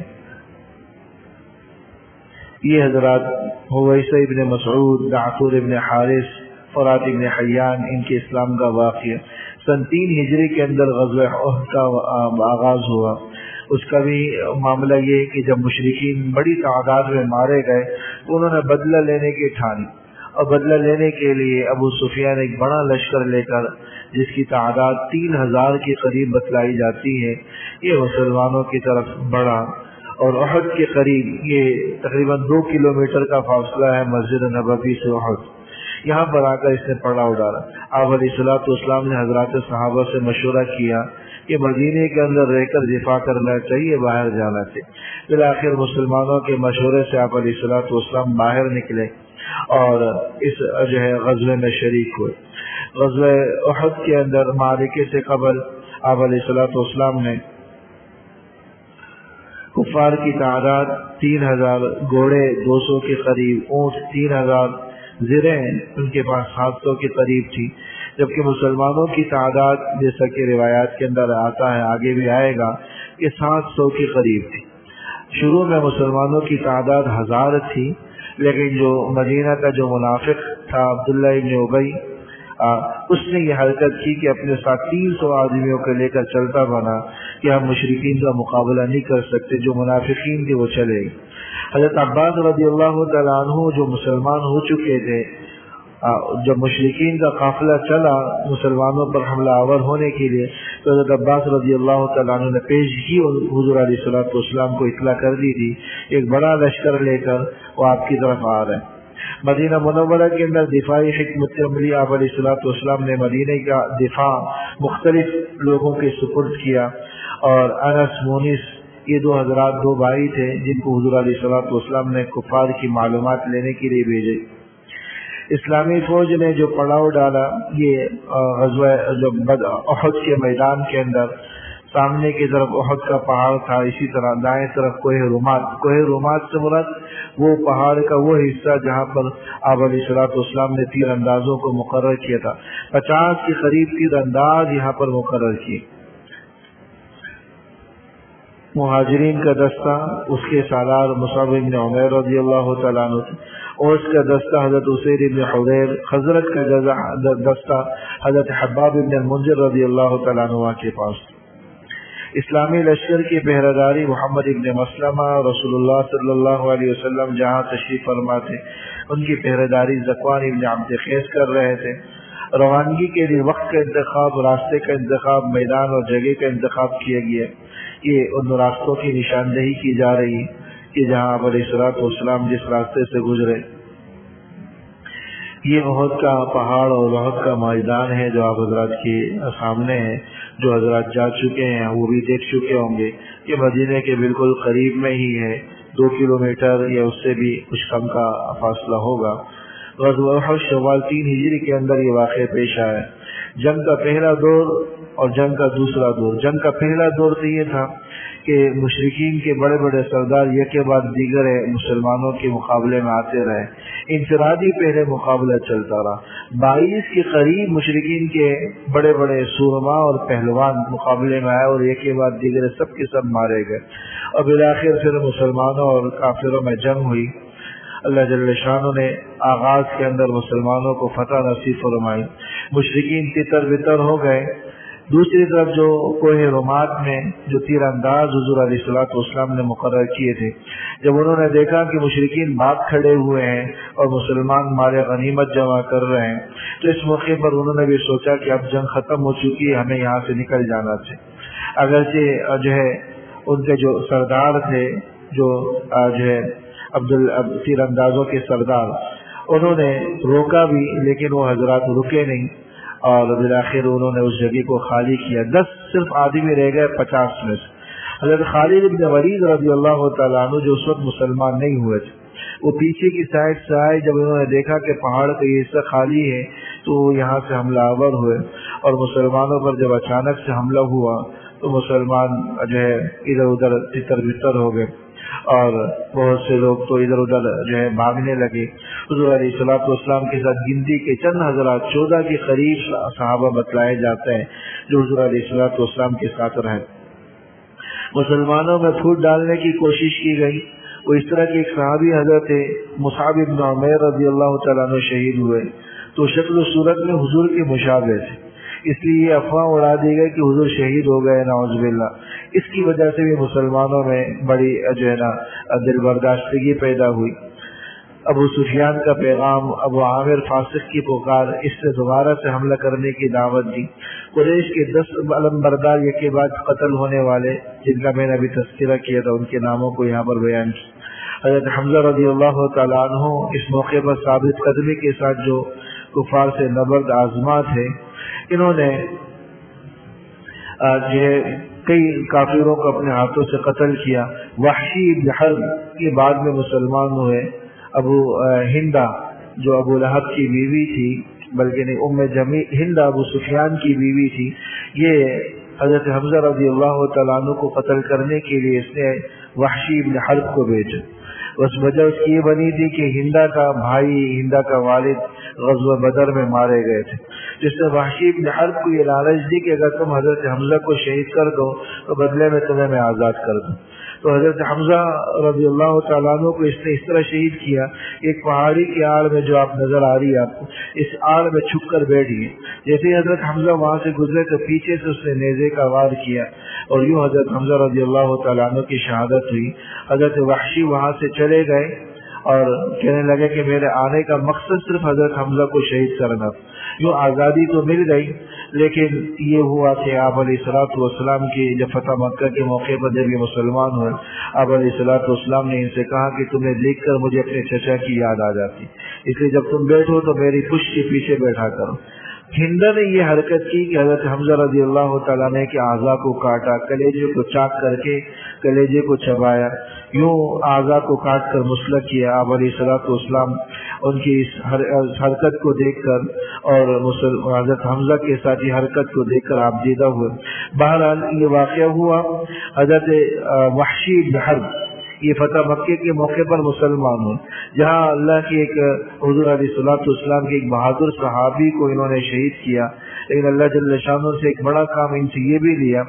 یہ حضرات حویصہ ابن مسعود، دعتور ابن حارث، فرات ابن حیان، ان کے اسلام کا واقعہ سن تین ہجری کے اندر غزوہ احد کا آغاز ہوا۔ اس کا بھی معاملہ یہ کہ جب مشرکین بڑی تعداد میں مارے گئے تو انہوں نے بدلہ لینے کی ٹھانی، اور بدلہ لینے کے لیے ابو سفیان ایک بڑا لشکر لے کر، جس کی تعداد تین ہزار کے قریب بتلائی جاتی ہے، یہ مسلمانوں کی طرف بڑھا، اور احد کے قریب، یہ تقریباً دو کلومیٹر کا فاصلہ ہے مسجد نبوی سے احد، یہاں پر آ کر اس نے پڑاؤ ڈالا۔ آپ علیہ الصلوۃ والسلام نے حضرات صحابہ سے مشورہ کیا کہ مدینے کے اندر رہ کر دفاع کرنا چاہیے، باہر جانا چاہیے۔ بالآخر مسلمانوں کے مشورے سے آپ علیہ الصلوۃ والسلام باہر نکلے اور اس جو ہے غزوے میں شریک ہوئے۔ غزوہ احد کے اندر معرکے سے قبل آپ علیہ الصلوۃ والسلام نے کفار کی تعداد تین ہزار، گھوڑے دو سو کے قریب، اونٹ تین ہزار، زریں ان کے پاس سات سو کے قریب تھی، جبکہ مسلمانوں کی تعداد جیسا کہ روایات کے اندر آتا ہے، آگے بھی آئے گا، کہ سات سو کے قریب تھی۔ شروع میں مسلمانوں کی تعداد ہزار تھی، لیکن جو مدینہ کا جو منافق تھا عبداللہ ابن ابی، اس نے یہ حرکت کی کہ اپنے ساتھ تین سو آدمیوں کو لے کر چلتا بنا کہ ہم مشرکین کا مقابلہ نہیں کر سکتے، جو منافقین تھے وہ چلے گئے۔ حضرت عباس رضی اللہ تعالیٰ عنہ جو مسلمان ہو چکے تھے، جب مشرکین کا قافلہ چلا مسلمانوں پر حملہ آور ہونے کے لیے، تو حضرت عباس رضی اللہ تعالیٰ عنہ نے پیشگی حضور علیہ الصلوۃ والسلام کو اطلاع کر دی تھی، ایک بڑا لشکر لے کر وہ آپ کی طرف آ رہے ہیں۔ مدینہ منورہ کے اندر دفاعی حکمت عملی آپ علیہ الصلوۃ والسلام نے مدینہ کا دفاع مختلف لوگوں کے سپرد کیا، اور انس، مونس، یہ دو حضرات دو بھائی تھے جن کو حضور علیہ الصلوۃ والسلام نے کفار کی معلومات لینے کے لیے بھیجے۔ اسلامی فوج نے جو پڑاؤ ڈالا، یہ غزوہ جو احد کے میدان کے اندر سامنے کی طرف احد کا پہاڑ تھا، اسی طرح دائیں طرف کوہ رومات، کوہ رومات سے مراد وہ پہاڑ کا وہ حصہ جہاں پر آپ علیہ الصلوۃ والسلام نے تیر اندازوں کو مقرر کیا تھا، پچاس کے قریب تیر انداز یہاں پر مقرر کیے۔ مہاجرین کا دستہ، اس کے سالار مصعب بن عمیر رضی اللہ تعالیٰ عنہ، اور اس کا دستہ حضرت اسید بن حضیر، خزرج کا دستہ حضرت حباب بن المنذر رضی اللہ تعالیٰ عنہ کے پاس۔ اسلامی لشکر کی پہرےداری محمد ابن مسلمہ، رسول اللہ صلی اللہ علیہ وسلم جہاں تشریف فرما تھے ان کی پہرےداری ذکوان ابن عبد قیس کر رہے تھے۔ روانگی کے لیے وقت کا انتخاب، راستے کا انتخاب، میدان اور جگہ کا انتخاب کیا گیا۔ یہ ان راستوں کی نشاندہی کی جا رہی کہ جہاں آپ علیہ الصلوۃ والسلام جس راستے سے گزرے۔ یہ احد کا پہاڑ اور احد کا میدان ہے جو آپ حضرات کے سامنے ہے، جو حضرات جا چکے ہیں وہ بھی دیکھ چکے ہوں گے کہ مدینے کے بالکل قریب میں ہی ہے، دو کلومیٹر یا اس سے بھی کچھ کم کا فاصلہ ہوگا۔ غزوہ احد شوال تین ہجری کے اندر یہ واقعہ پیش آیا۔ جنگ کا پہلا دور اور جنگ کا دوسرا دور۔ جنگ کا پہلا دور تو یہ تھا کہ مشرکین کے بڑے بڑے سردار یک کے بعد دیگر مسلمانوں کے مقابلے میں آتے رہے، انفرادی پہلے مقابلہ چلتا رہا، بائیس کے قریب مشرکین کے بڑے بڑے سورما اور پہلوان مقابلے میں آئے اور یک کے بعد دیگر سب کے سب مارے گئے، اور بالآخر پھر مسلمانوں اور کافروں میں جنگ ہوئی۔ اللہ جل شانہ نے آغاز کے اندر مسلمانوں کو فتح نصیب فرمائی، مشرکین تتر بتر ہو گئے۔ دوسری طرف جو کوہ رمات میں جو تیر انداز حضور علیہ الصلوۃ والسلام نے مقرر کیے تھے، جب انہوں نے دیکھا کہ مشرکین بھاگ کھڑے ہوئے ہیں اور مسلمان مال غنیمت جمع کر رہے ہیں، تو اس موقع پر انہوں نے بھی سوچا کہ اب جنگ ختم ہو چکی ہے، ہمیں یہاں سے نکل جانا چاہیے۔ اگرچہ جو ہے ان کے جو سردار تھے، جو جو ہے عبد تیر اندازوں کے سردار، انہوں نے روکا بھی، لیکن وہ حضرات رکے نہیں اور بالآخر انہوں نے اس جگہ کو خالی کیا۔ دس صرف آدمی رہ گئے پچاس میں سے۔ حضرت خالد بن ولید رضی اللہ تعالیٰ عنہ جو اس وقت مسلمان نہیں ہوئے تھے، وہ پیچھے کی سائڈ سے آئے۔ جب انہوں نے دیکھا کہ پہاڑ کا یہ حصہ خالی ہے تو یہاں سے حملہ آور ہوئے، اور مسلمانوں پر جب اچانک سے حملہ ہوا تو مسلمان جو ہے ادھر ادھر تتر بتر ہو گئے، اور بہت سے لوگ تو ادھر ادھر جو ہے بھاگنے لگے۔ حضور علیہ الصلوۃ والسلام کے ساتھ گنتی کے چند حضرات، چودہ کے قریب صحابہ بتلائے جاتے ہیں جو حضور علیہ الصلوۃ والسلام کے ساتھ رہے۔ مسلمانوں میں پھوٹ ڈالنے کی کوشش کی گئی۔ وہ اس طرح کے ایک صحابی حضرت مصعب بن عمیر رضی اللہ تعالیٰ عنہ شہید ہوئے، تو شکل و صورت میں حضور کے مشابہ تھے، اس لیے یہ افواہ اڑا دی گئی کہ حضور شہید ہو گئے، نعوذ باللہ۔ اس کی وجہ سے بھی مسلمانوں میں بڑی جو ہے نا دل برداشتگی پیدا ہوئی۔ ابو سفیان کا پیغام، ابو عامر فاسق کی پکار، اس سے دوبارہ سے حملہ کرنے کی دعوت دی۔ قریش کے دس علم بردار یکے بعد قتل ہونے والے، جن کا میں نے ابھی تذکرہ کیا تھا، ان کے ناموں کو یہاں پر بیان کیا۔ حضرت حمزہ رضی اللہ تعالیٰ عنہ اس موقع پر ثابت قدمی کے ساتھ جو کفار سے نبرد آزما تھے، انہوں نے جو ہے کئی کافروں کو اپنے ہاتھوں سے قتل کیا۔ وحشی بن حرب کے بعد میں مسلمان ہوئے۔ ابو ہندا جو ابو لہب کی بیوی تھی، بلکہ نہیں ام جمی ہندا ابو سفیان کی بیوی تھی، یہ حضرت حمزہ رضی اللہ تعالیٰ عنہ کو قتل کرنے کے لیے اس نے وحشی بن حرب کو بھیجا۔ اس وجہ اس کی یہ بنی تھی کہ ہندا کا بھائی، ہندا کا والد غزوہ بدر میں مارے گئے تھے، جس نے وحشی بن حرب کو یہ لالچ دی کہ اگر تم حضرت حمزہ کو شہید کر دو تو بدلے میں تمہیں میں آزاد کر دوں۔ تو حضرت حمزہ رضی اللہ تعالیٰ عنہ کو اس نے اس طرح شہید کیا، ایک پہاڑی کی آڑ میں جو آپ نظر آ رہی ہے آپ کو، اس آڑ میں چھپ کر بیٹھ گئے۔ جیسے ہی حضرت حمزہ وہاں سے گزرے تو پیچھے سے اس نے نیزے کا وار کیا، اور یوں حضرت حمزہ رضی اللہ تعالیٰ عنہ کی شہادت ہوئی۔ حضرت وحشی وہاں سے چلے گئے اور کہنے لگے کہ میرے آنے کا مقصد صرف حضرت حمزہ کو شہید کرنا تھا۔ یوں آزادی تو مل گئی، لیکن یہ ہوا کہ آپ علیہ الصلوۃ والسلام کی جب فتح مکہ کے موقع پر جب یہ مسلمان ہوئے، آپ علیہ الصلوۃ والسلام نے ان سے کہا کہ تمہیں دیکھ کر مجھے اپنے چچا کی یاد آ جاتی، اس لیے جب تم بیٹھو تو میری پشت کے پیچھے بیٹھا کرو۔ ہندا نے یہ حرکت کی کہ حضرت حمزہ رضی اللہ تعالیٰ نے کے اعضاء کو کاٹا، کلیجے کو چاک کر کے کلیجے کو چبایا، یوں اعضاء کو کاٹ کر مسلح کیا۔ آپ علیہ الصلوۃ والسلام ان کی اس حرکت کو دیکھ کر اور حضرت حمزہ کے ساتھ یہ حرکت کو دیکھ کر آپ دیدہ ہوئے۔ بہرحال یہ واقعہ ہوا۔ حضرت وحشی بن حرب یہ فتح مکے کے موقع پر مسلمان ہوں، جہاں اللہ کی ایک حضور علیہ الصلوۃ والسلام کے ایک بہادر صحابی کو انہوں نے شہید کیا، لیکن اللہ جل شانہ سے ایک بڑا کام ان سے یہ بھی لیا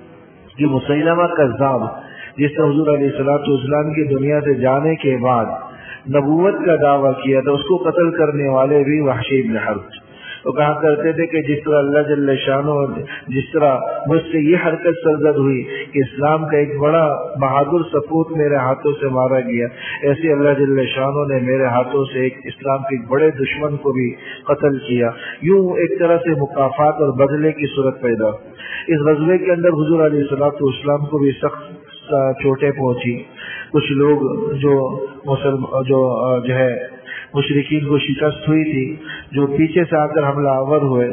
کہ مسیلمہ کذاب، جس نے حضور علیہ الصلوۃ والسلام کی دنیا سے جانے کے بعد نبوت کا دعویٰ کیا تھا، اس کو قتل کرنے والے بھی وحشی بن حرب۔ وہ کہا کرتے تھے کہ جس طرح اللہ جل شانہ جس طرح مجھ سے یہ حرکت سرزد ہوئی کہ اسلام کا ایک بڑا بہادر سپوت میرے ہاتھوں سے مارا گیا، ایسے اللہ جل شانہ نے میرے ہاتھوں سے ایک اسلام کے ایک بڑے دشمن کو بھی قتل کیا۔ یوں ایک طرح سے مکافات اور بدلے کی صورت پیدا۔ اس غزوے کے اندر حضور علیہ الصلوۃ والسلام کو بھی سخت چوٹیں پہنچی۔ کچھ لوگ جو مسلم جو جو ہے مشرکین کو شکست ہوئی تھی، جو پیچھے سے آ کر حملہ آور ہوئے،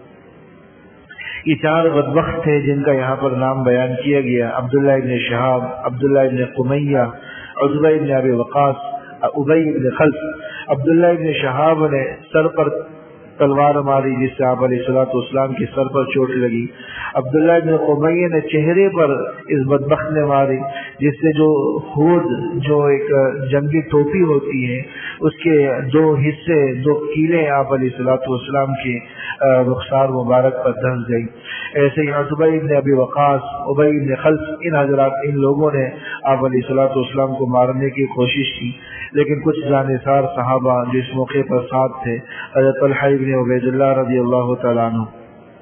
یہ چار بدبخت تھے جن کا یہاں پر نام بیان کیا گیا: عبداللہ ابن شہاب، عبداللہ ابن قمیہ، عتبہ ابن ابی وقاص، ابی ابن خلف۔ عبداللہ ابن شہاب نے سر پر تلوار ماری، جس سے آپ علیہ الصلوۃ والسلام کے سر پر چوٹ لگی۔ عبداللہ ابن قمیہ نے چہرے پر اس بدبخت نے ماری، جس سے جو خود جو ایک جنگی ٹوپی ہوتی ہے اس کے دو حصے دو کیلیں آپ علیہ الصلوۃ والسلام کی رخسار مبارک پر دھنس گئی. ایسے ہی عتبہ ابن ابی وقاص، ابی ابن خلف، ان حضرات ان لوگوں نے آپ علیہ الصلوۃ والسلام کو مارنے کی کوشش کی، لیکن کچھ جانثار صحابہ جو اس موقع پر ساتھ تھے، حضرت طلحہ ابن عبید اللہ رضی اللہ تعالیٰ عنہ،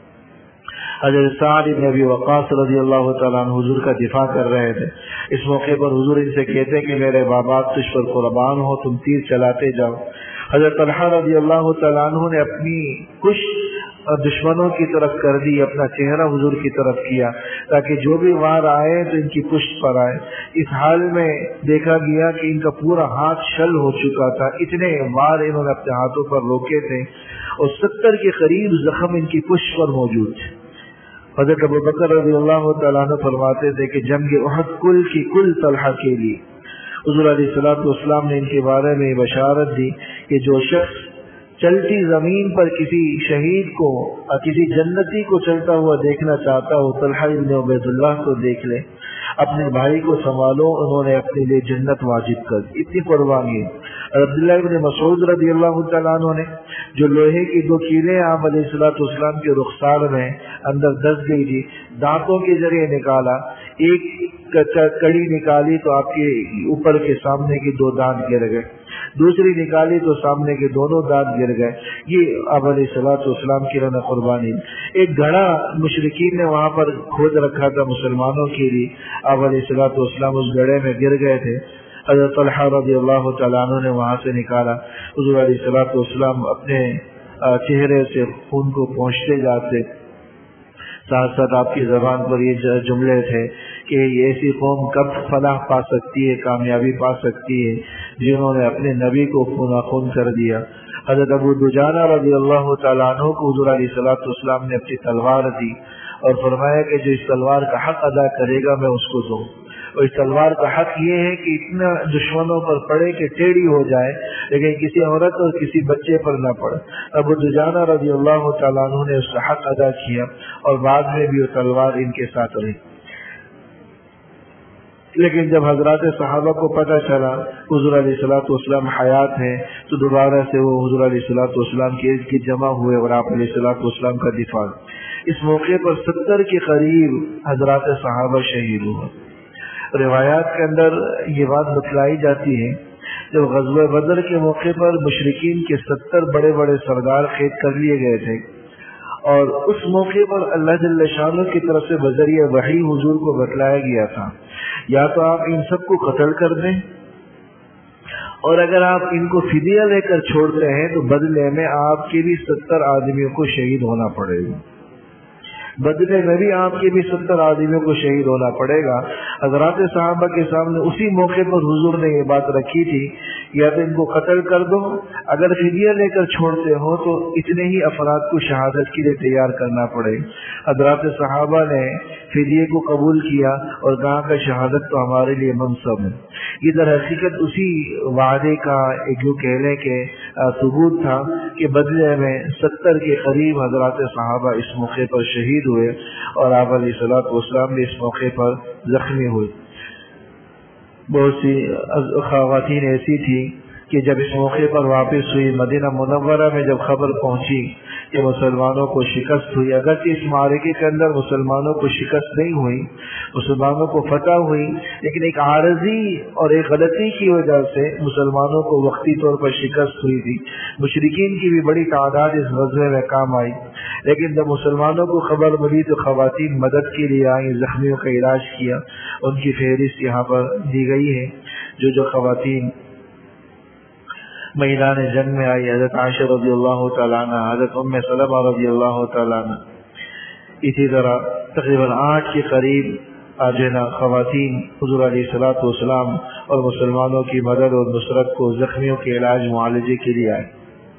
حضرت سعد ابن ابی وقاص رضی اللہ تعالیٰ عنہ حضور کا دفاع کر رہے تھے. اس موقع پر حضور ان سے کہتے کہ میرے بابا تجھ پر قربان ہو، تم تیر چلاتے جاؤ. حضرت طلحہ رضی اللہ تعالیٰ عنہ نے اپنی کشت دشمنوں کی طرف کر دی، اپنا چہرہ حضور کی طرف کیا تاکہ جو بھی وار آئے تو ان کی پشت پر آئے. اس حال میں دیکھا گیا کہ ان کا پورا ہاتھ شل ہو چکا تھا، اتنے وار انہوں نے اپنے ہاتھوں پر روکے تھے اور ستر کے قریب زخم ان کی پشت پر موجود تھے. حضرت ابو بکر رضی اللہ تعالیٰ عنہ فرماتے تھے کہ جنگ احد کل کی کل طلحہ کے لیے. حضور علیہ الصلوۃ والسلام نے ان کے بارے میں بشارت دی کہ جو شخص چلتی زمین پر کسی شہید کو اور کسی جنتی کو چلتا ہوا دیکھنا چاہتا ہو، طلحہ ابن عبید اللہ کو دیکھ لے. اپنے بھائی کو سنبھالو، انہوں نے اپنے لیے جنت واجب کر دی. اتنی قربانی. عبداللہ ابن مسعود رضی اللہ تعالیٰ عنہ نے جو لوہے کی دو کیلیں آپ علیہ الصلوۃ والسلام کے رخسار میں اندر دس گئی تھی، دانتوں کے ذریعے نکالا. ایک کڑی نکالی تو آپ کے اوپر کے سامنے کے دو دانت گر گئے، دوسری نکالی تو سامنے کے دونوں دانت گر گئے. یہ آپ علیہ الصلوۃ والسلام کی رن قربانی. ایک گھڑا مشرکین نے وہاں پر کھود رکھا تھا مسلمانوں کے لیے، آپ علیہ الصلوۃ والسلام اس گھڑے میں گر گئے تھے. حضرت طلحہ رضی اللہ تعالیٰ عنہ نے وہاں سے نکالا. حضور علیہ الصلوۃ والسلام اپنے چہرے سے خون کو پہنچتے جاتے، ساتھ ساتھ آپ کی زبان پر یہ جملے تھے کہ یہ ایسی قوم کب فلاح پا سکتی ہے، کامیابی پا سکتی ہے جنہوں نے اپنے نبی کو خون خون کر دیا. حضرت ابو دجانہ رضی اللہ تعالیٰ عنہ کو حضور علیہ الصلوۃ والسلام نے اپنی تلوار دی اور فرمایا کہ جو اس تلوار کا حق ادا کرے گا میں اس کو دوں. اور اس تلوار کا حق یہ ہے کہ اتنا دشمنوں پر پڑے کہ ٹیڑھی ہو جائے، لیکن کسی عورت اور کسی بچے پر نہ پڑے. ابو دجانہ رضی اللہ تعالیٰ عنہ نے اس کا حق ادا کیا اور بعد میں بھی وہ تلوار ان کے ساتھ رہی. لیکن جب حضرات صحابہ کو پتہ چلا حضور علیہ الصلوۃ والسلام حیات ہیں تو دوبارہ سے وہ حضور علیہ الصلوۃ والسلام کے ارد گرد جمع ہوئے اور آپ علیہ الصلوۃ والسلام کا دفاع. اس موقع پر ستر کے قریب حضرات صحابہ شہید ہوئے. روایات کے اندر یہ بات بتلائی جاتی ہے جب غزوہ بدر کے موقع پر مشرکین کے ستر بڑے بڑے سردار قید کر لیے گئے تھے اور اس موقع پر اللہ جل شانہ کی طرف سے بذریعہ وحی حضور کو بتلایا گیا تھا یا تو آپ ان سب کو قتل کر دیں اور اگر آپ ان کو فدیہ لے کر چھوڑتے ہیں تو بدلے میں آپ کے بھی ستر آدمیوں کو شہید ہونا پڑے گا. بدلے میں بھی آپ کے بھی ستر آدمیوں کو شہید ہونا پڑے گا. حضرات صحابہ کے سامنے اسی موقع پر حضور نے یہ بات رکھی تھی یا تو ان کو قتل کر دو، اگر فدیہ لے کر چھوڑتے ہو تو اتنے ہی افراد کو شہادت کے لیے تیار کرنا پڑے. حضرات صحابہ نے فدیے کو قبول کیا اور کہا کہ شہادت تو ہمارے لیے منصب ہے. یہ در حقیقت اسی وعدے کا ایک جو کہنے کے ثبوت تھا کہ بدلے میں ستر کے قریب حضرات صحابہ اس موقع پر شہید ہوئے اور آپ علیہ الصلوۃ والسلام بھی اس موقع پر زخمی ہوئے. بہت سی خواتین ایسی تھی کہ جب اس موقع پر واپس ہوئی مدینہ منورہ میں جب خبر پہنچی کہ مسلمانوں کو شکست ہوئی، اگرچہ اس معرکے کے اندر مسلمانوں کو شکست نہیں ہوئی، مسلمانوں کو فتح ہوئی، لیکن ایک عارضی اور ایک غلطی کی وجہ سے مسلمانوں کو وقتی طور پر شکست ہوئی تھی. مشرکین کی بھی بڑی تعداد اس غزوے میں کام آئی، لیکن جب مسلمانوں کو خبر ملی تو خواتین مدد کے لیے آئیں، زخمیوں کا علاج کیا. ان کی فہرست یہاں پر دی گئی ہے جو جو خواتین میدان جنگ میں آئی. حضرت عائشہ رضی اللہ تعالیٰ عنہ، حضرت ام سلمہ رضی اللہ تعالیٰ عنہ، اسی طرح تقریباً آٹھ کے قریب آج نا خواتین حضور علیہ الصلوۃ والسلام اور مسلمانوں کی مدد اور نصرت کو زخمیوں کے علاج معالجے کے لیے آئے.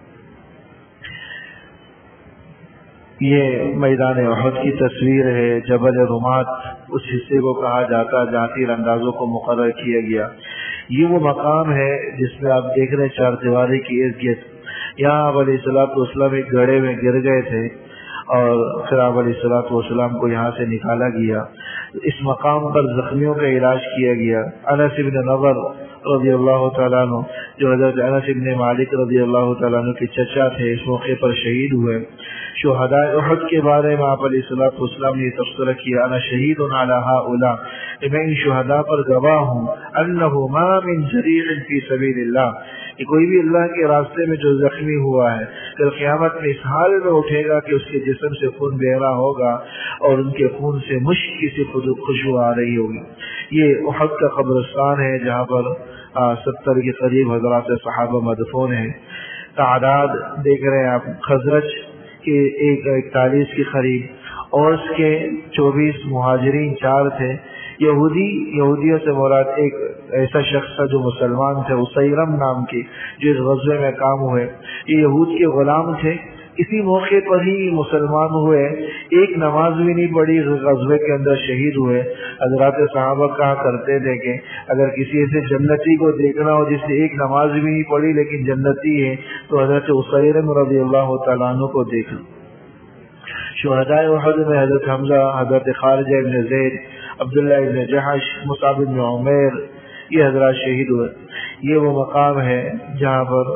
یہ میدان احد کی تصویر ہے. جبل رمات اس حصے کو کہا جاتا جہاں تیر اندازوں کو مقرر کیا گیا. یہ وہ مقام ہے جس میں آپ دیکھ رہے چار دیواری کی ارد گرد. یہاں آپ علیہ الصلوۃ والسلام ایک گڑھے میں گر گئے تھے اور پھر آپ علیہ الصلوۃ والسلام کو یہاں سے نکالا گیا. اس مقام پر زخمیوں کا علاج کیا گیا. انس بن نضر رضی اللہ تعالیٰ عنہ جو حضرت انس بن مالک رضی اللہ تعالیٰ عنہ کے چچا تھے اس موقع پر شہید ہوئے. شہداء احد کے بارے میں آپ علیہ الصلوۃ والسلام نے تبصرہ کیا انا شہید علی ہؤلاء، میں ان شہداء پر گواہ ہوں انہ ما من جریح فی سبیل اللہ کہ کوئی بھی اللہ کے راستے میں جو زخمی ہوا ہے کل قیامت میں اس حال میں اٹھے گا کہ اس کے جسم سے خون بہ رہا ہوگا اور ان کے خون سے مشک کی سی خوشبو آ رہی ہوگی. یہ احد کا قبرستان ہے جہاں پر ستر کے قریب حضرات صحابہ مدفون ہیں. تعداد دیکھ رہے ہیں آپ، خزرج کے ایک اکتالیس کے قریب، اوس کے چوبیس، مہاجرین چار تھے. یہودی یہودیوں سے مراد ایک ایسا شخص تھا جو مسلمان تھے اسیرم نام کے، جو اس غزوے میں کام ہوئے. یہ یہود کے غلام تھے. اسی موقع پر ہی مسلمان ہوئے، ایک نماز بھی نہیں پڑھی، غزوے کے اندر شہید ہوئے. حضرات صحابہ کہا کرتے تھے کہ اگر کسی ایسے جنتی کو دیکھنا ہو جس نے ایک نماز بھی نہیں پڑھی لیکن جنتی ہے تو حضرت اسیرم رضی اللہ تعالیٰ عنہ کو دیکھنا. شہداء احد میں حضرت حمزہ، حضرت خارجہ بن زید، عبداللہ ابن جحش، مصعب بن عمیر، یہ حضرات شہید ہوئے. یہ وہ مقام ہے جہاں پر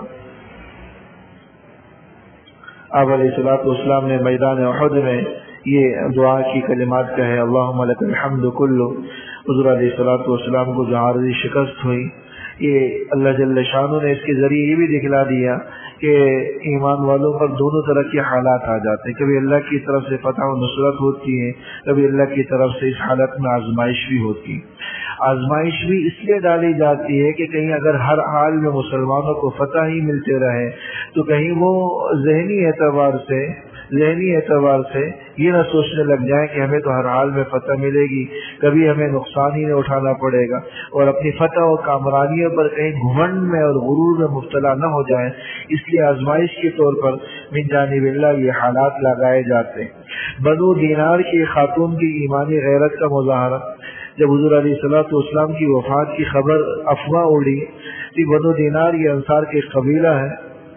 آپ علیہ الصلوۃ والسلام نے میدان احد میں یہ دعا کی کلمات کہے اللہم لک الحمد کلہ. حضور علیہ الصلوۃ والسلام کو جو عارضی شکست ہوئی، یہ اللہ جل شانہ نے اس کے ذریعے یہ بھی دکھلا دیا کہ ایمان والوں پر دونوں طرح کے حالات آ جاتے ہیں. کبھی اللہ کی طرف سے فتح و نصرت ہوتی ہے، کبھی اللہ کی طرف سے اس حالت میں آزمائش بھی ہوتی ہے. آزمائش بھی اس لیے ڈالی جاتی ہے کہ کہیں اگر ہر حال میں مسلمانوں کو فتح ہی ملتے رہے تو کہیں وہ ذہنی اعتبار سے ذہنی اعتبار سے یہ نہ سوچنے لگ جائیں کہ ہمیں تو ہر حال میں فتح ملے گی، کبھی ہمیں نقصان ہی نہ اٹھانا پڑے گا، اور اپنی فتح و کامرانیوں پر کہیں گھمنڈ میں اور غرور میں مبتلا نہ ہو جائیں. اس لیے آزمائش کے طور پر من جانب اللہ یہ حالات لگائے جاتے ہیں. بنو دینار کی خاتون کی ایمانی غیرت کا مظاہرہ، جب حضور علیہ الصلوۃ والسلام کی وفات کی خبر افواہ اڑی کہ بنو دینار یہ انصار کے قبیلہ ہے،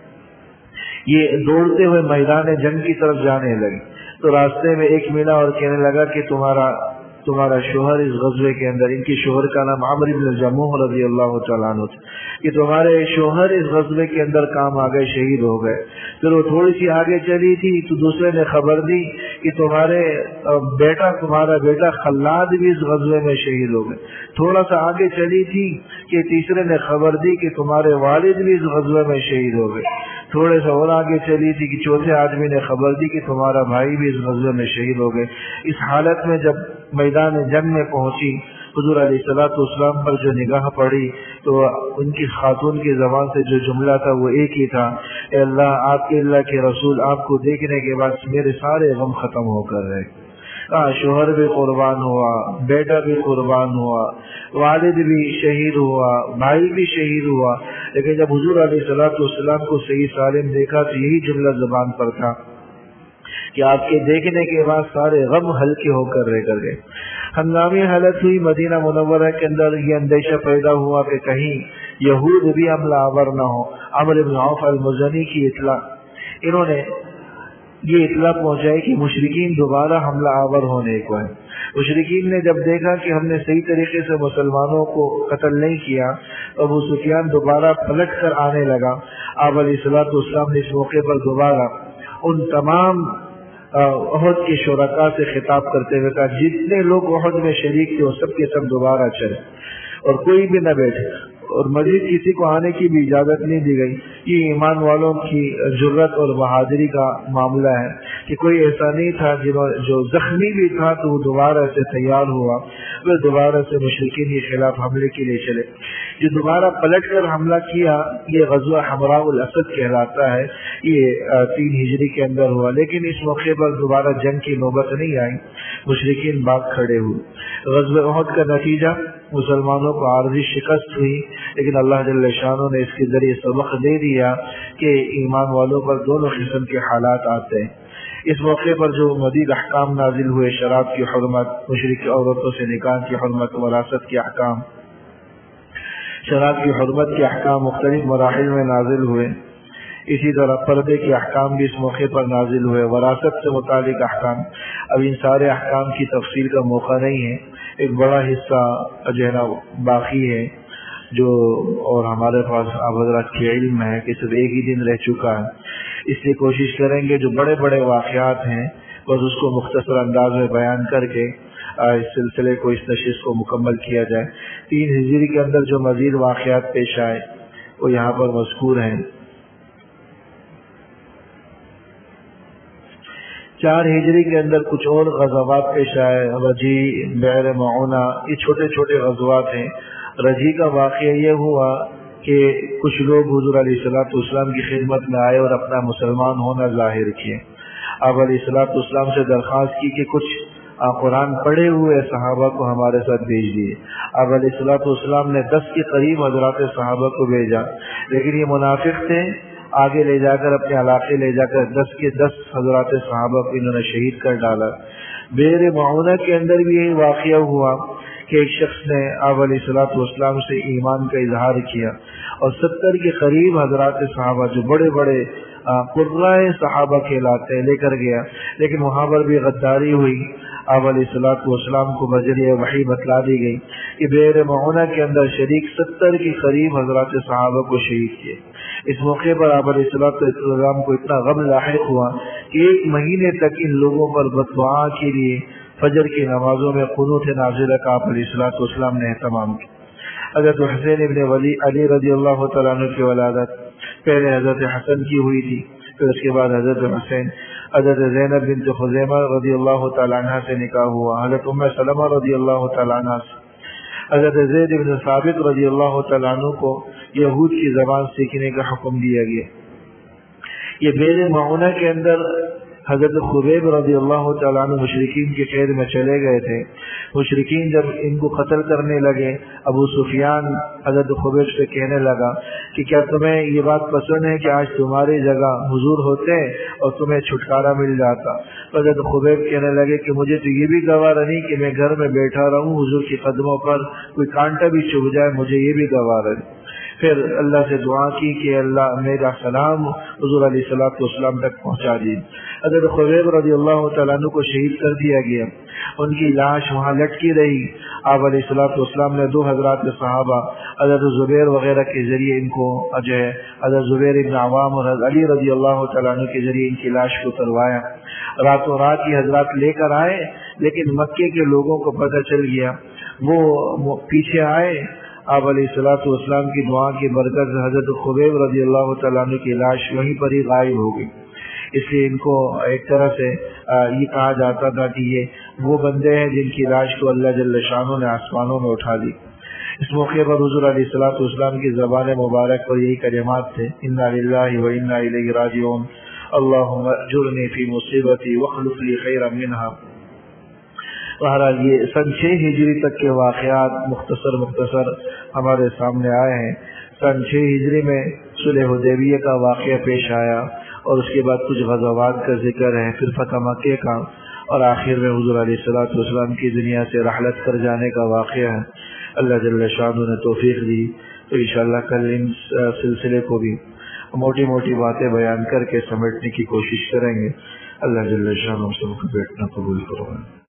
یہ دوڑتے ہوئے میدان جنگ کی طرف جانے لگے تو راستے میں ایک ملا اور کہنے لگا کہ تمہارا تمہارا شوہر اس غزوے کے اندر، ان کی شوہر کا نام عمرو بن الجموح رضی اللہ تعالیٰ عنہ تھا، کہ تمہارے شوہر اس غزوے کے اندر کام آ گئے، شہید ہو گئے. پھر وہ تھوڑی سی آگے چلی تھی تو دوسرے نے خبر دی کہ تمہارے بیٹا تمہارا بیٹا خلاد بھی اس غزوے میں شہید ہو گئے. تھوڑا سا آگے چلی تھی کہ تیسرے نے خبر دی کہ تمہارے والد بھی اس غزوے میں شہید ہو گئے. تھوڑے سا اور آگے چلی تھی کہ چوتھے آدمی نے خبر دی کہ تمہارا بھائی بھی اس غزوے میں شہید ہو گئے. اس حالت میں جب میدان جنگ میں پہنچی، حضور علیہ الصلوۃ والسلام پر جو نگاہ پڑی تو ان کی خاتون کی زبان سے جو جملہ تھا وہ ایک ہی تھا، اے اللہ آپ کے اللہ کے رسول آپ کو دیکھنے کے بعد میرے سارے غم ختم ہو کر رہے. کہا شوہر بھی قربان ہوا، بیٹا بھی قربان ہوا، والد بھی شہید ہوا، بھائی بھی شہید ہوا، لیکن جب حضور علیہ الصلوۃ والسلام کو صحیح سالم دیکھا تو یہی جملہ زبان پر تھا کہ آپ کے دیکھنے کے بعد سارے غم ہلکے ہو کر رہ کر گئے. ہنگامی حالت ہوئی مدینہ منورہ کے اندر. یہ اندیشہ پیدا ہوا کہ کہیں یہود بھی حملہ آور نہ ہو. عمرو بن عوف المزنی کی اطلاع، انہوں نے یہ اطلاع پہنچائی کہ مشرکین دوبارہ حملہ آور ہونے کو ہے. مشرکین نے جب دیکھا کہ ہم نے صحیح طریقے سے مسلمانوں کو قتل نہیں کیا، ابو سفیان دوبارہ پلٹ کر آنے لگا. آپ علیہ الصلوۃ والسلام نے اس موقع پر دوبارہ ان تمام احد کے شرکاء سے خطاب کرتے ہوئے کہا جتنے لوگ احد میں شریک تھے وہ سب کے سب دوبارہ چلے اور کوئی بھی نہ بیٹھے، اور مزید کسی کو آنے کی بھی اجازت نہیں دی گئی. یہ ایمان والوں کی جرت اور بہادری کا معاملہ ہے کہ کوئی ایسا نہیں تھا جنہوں جو زخمی بھی تھا تو وہ دوبارہ سے تیار ہوا، پھر دوبارہ سے مشرکین کے خلاف حملے کے لیے چلے. جو دوبارہ پلٹ کر حملہ کیا یہ غزوہ حمراء الاسد کہلاتا ہے. یہ تین ہجری کے اندر ہوا، لیکن اس موقع پر دوبارہ جنگ کی نوبت نہیں آئی. مشرکین باغ کھڑے ہوئے. غزوہ احد کا نتیجہ مسلمانوں کو عارضی شکست ہوئی، لیکن اللہ جل شانہ نے اس کے ذریعے سبق دے دیا کہ ایمان والوں پر دونوں قسم کے حالات آتے ہیں. اس موقع پر جو مزید احکام نازل ہوئے، شراب کی حرمت، مشرک عورتوں سے نکاح کی حرمت، وراثت کے احکام، شراب کی حرمت کے احکام مختلف مراحل میں نازل ہوئے. اسی طرح پردے کے احکام بھی اس موقع پر نازل ہوئے، وراثت سے متعلق احکام۔ اب ان سارے احکام کی تفصیل کا موقع نہیں ہے، ایک بڑا حصہ جو ہے نا باقی ہے، جو اور ہمارے پاس آپ حضرات کی علم ہے کہ صرف ایک ہی دن رہ چکا ہے، اس لیے کوشش کریں گے جو بڑے بڑے واقعات ہیں بس اس کو مختصر انداز میں بیان کر کے اس سلسلے کو، اس نشست کو مکمل کیا جائے۔ تین ہجری کے اندر جو مزید واقعات پیش آئے وہ یہاں پر مذکور ہیں۔ چار ہجری کے اندر کچھ اور غزوات پیش آئے، رجی، بئر معونہ، یہ چھوٹے چھوٹے غزوات ہیں۔ رجی کا واقعہ یہ ہوا کہ کچھ لوگ حضور علیہ الصلوۃ والسلام کی خدمت میں آئے اور اپنا مسلمان ہونا ظاہر کیے۔ آپ علیہ الصلوۃ والسلام سے درخواست کی کہ کچھ قرآن پڑھے ہوئے صحابہ کو ہمارے ساتھ بھیج دیے۔ آپ علیہ الصلوۃ والسلام نے دس کے قریب حضرات صحابہ کو بھیجا، لیکن یہ منافق تھے، آگے لے جا کر اپنے علاقے لے جا کر دس کے دس حضرات صحابہ کو انہوں نے شہید کر ڈالا۔ بئر معونہ کے اندر بھی یہی واقعہ ہوا کہ ایک شخص نے آپ علیہ الصلوۃ والسلام سے ایمان کا اظہار کیا اور ستر کے قریب حضرات صحابہ جو بڑے بڑے قرائے صحابہ کہلاتے ہیں لے کر گیا، لیکن وہاں پر بھی غداری ہوئی۔ آپ علیہ الصلوۃ والسلام کو بذریعہ وحی بتلا دی گئی کہ بئر معونہ کے اندر شریک ستر کے قریب حضرات صحابہ کو شہید کیے۔ اس موقع پر آپ علیہ الصلوۃ والسلام کو اتنا غم لاحق ہوا کہ ایک مہینے تک ان لوگوں پر بددعا کے لیے فجر کی نمازوں میں قنوت نازلہ کا آپ علیہ الصلوۃ والسلام نے اہتمام کیا۔ حضرت حسین ابن ولی علی رضی اللہ تعالیٰ عنہ کی ولادت پہلے حضرت حسن کی ہوئی تھی، پھر اس کے بعد حضرت حسین۔ حضرت زینب بنت خزیمہ رضی اللہ تعالیٰ عنہ سے نکاح ہوا، حضرت ام سلمہ رضی اللہ تعالیٰ عنہ سے۔ حضرت زید بن ثابت رضی اللہ تعالیٰ عنہ کو یہود کی زبان سیکھنے کا حکم دیا گیا۔ یہ بئر معونہ کے اندر حضرت خبیب رضی اللہ تعالیٰ عنہ مشرکین کے قید میں چلے گئے تھے۔ مشرکین جب ان کو قتل کرنے لگے، ابو سفیان حضرت خبیب سے کہنے لگا کہ کیا تمہیں یہ بات پسند ہے کہ آج تمہاری جگہ حضور ہوتے اور تمہیں چھٹکارا مل جاتا؟ حضرت خبیب کہنے لگے کہ مجھے تو یہ بھی گوارا نہیں کہ میں گھر میں بیٹھا رہوں، حضور کے قدموں پر کوئی کانٹا بھی چبھ جائے، مجھے یہ بھی گوارا نہیں۔ پھر اللہ سے دعا کی کہ اللہ میرا سلام حضور علیہ الصلوۃ والسلام تک پہنچا دی۔ حضرت خبیب رضی اللہ تعالیٰ عنہ کو شہید کر دیا گیا، ان کی لاش وہاں لٹکی رہی۔ آپ علیہ الصلوۃ والسلام نے دو حضرات صحابہ حضرت زبیر وغیرہ کے ذریعے ان کو جو ہے حضرت زبیر ابن عوام اور حضرت علی رضی اللہ تعالیٰ عنہ کے ذریعے ان کی لاش کو اتروایا۔ راتوں رات یہ حضرات لے کر آئے، لیکن مکے کے لوگوں کو پتہ چل گیا، وہ پیچھے آئے۔ آپ علیہ الصلوۃ والسلام کی دعا کی برکت سے حضرت خبیب رضی اللہ تعالیٰ عنہ کی لاش وہیں پر ہی غائب ہو گئی۔ اس لیے ان کو ایک طرح سے یہ کہا جاتا تھا کہ یہ وہ بندے ہیں جن کی لاش کو اللہ جل شانہ نے آسمانوں میں اٹھا لی۔ اس موقع پر حضور علیہ الصلوۃ والسلام کی زبان مبارک پر یہی کلمات تھے، انا للہ و انا الیہ راجعون، اللہم اجرنی فی مصیبتی واخلف لی خیرا منہا۔ بہرحال یہ سن چھ ہجری تک کے واقعات مختصر مختصر ہمارے سامنے آئے ہیں۔ سن چھ ہجری میں صلح حدیبیہ کا واقعہ پیش آیا اور اس کے بعد کچھ غزوات کا ذکر ہے، پھر فتح مکہ کا، اور آخر میں حضور علیہ الصلوۃ والسلام کی دنیا سے رحلت کر جانے کا واقعہ ہے۔ اللہ جل شانہ نے توفیق دی تو انشاءاللہ کل ان سلسلے کو بھی موٹی موٹی باتیں بیان کر کے سمیٹنے کی کوشش کریں گے۔ اللہ جل شانہ سب کو بیٹھنا قبول کرو۔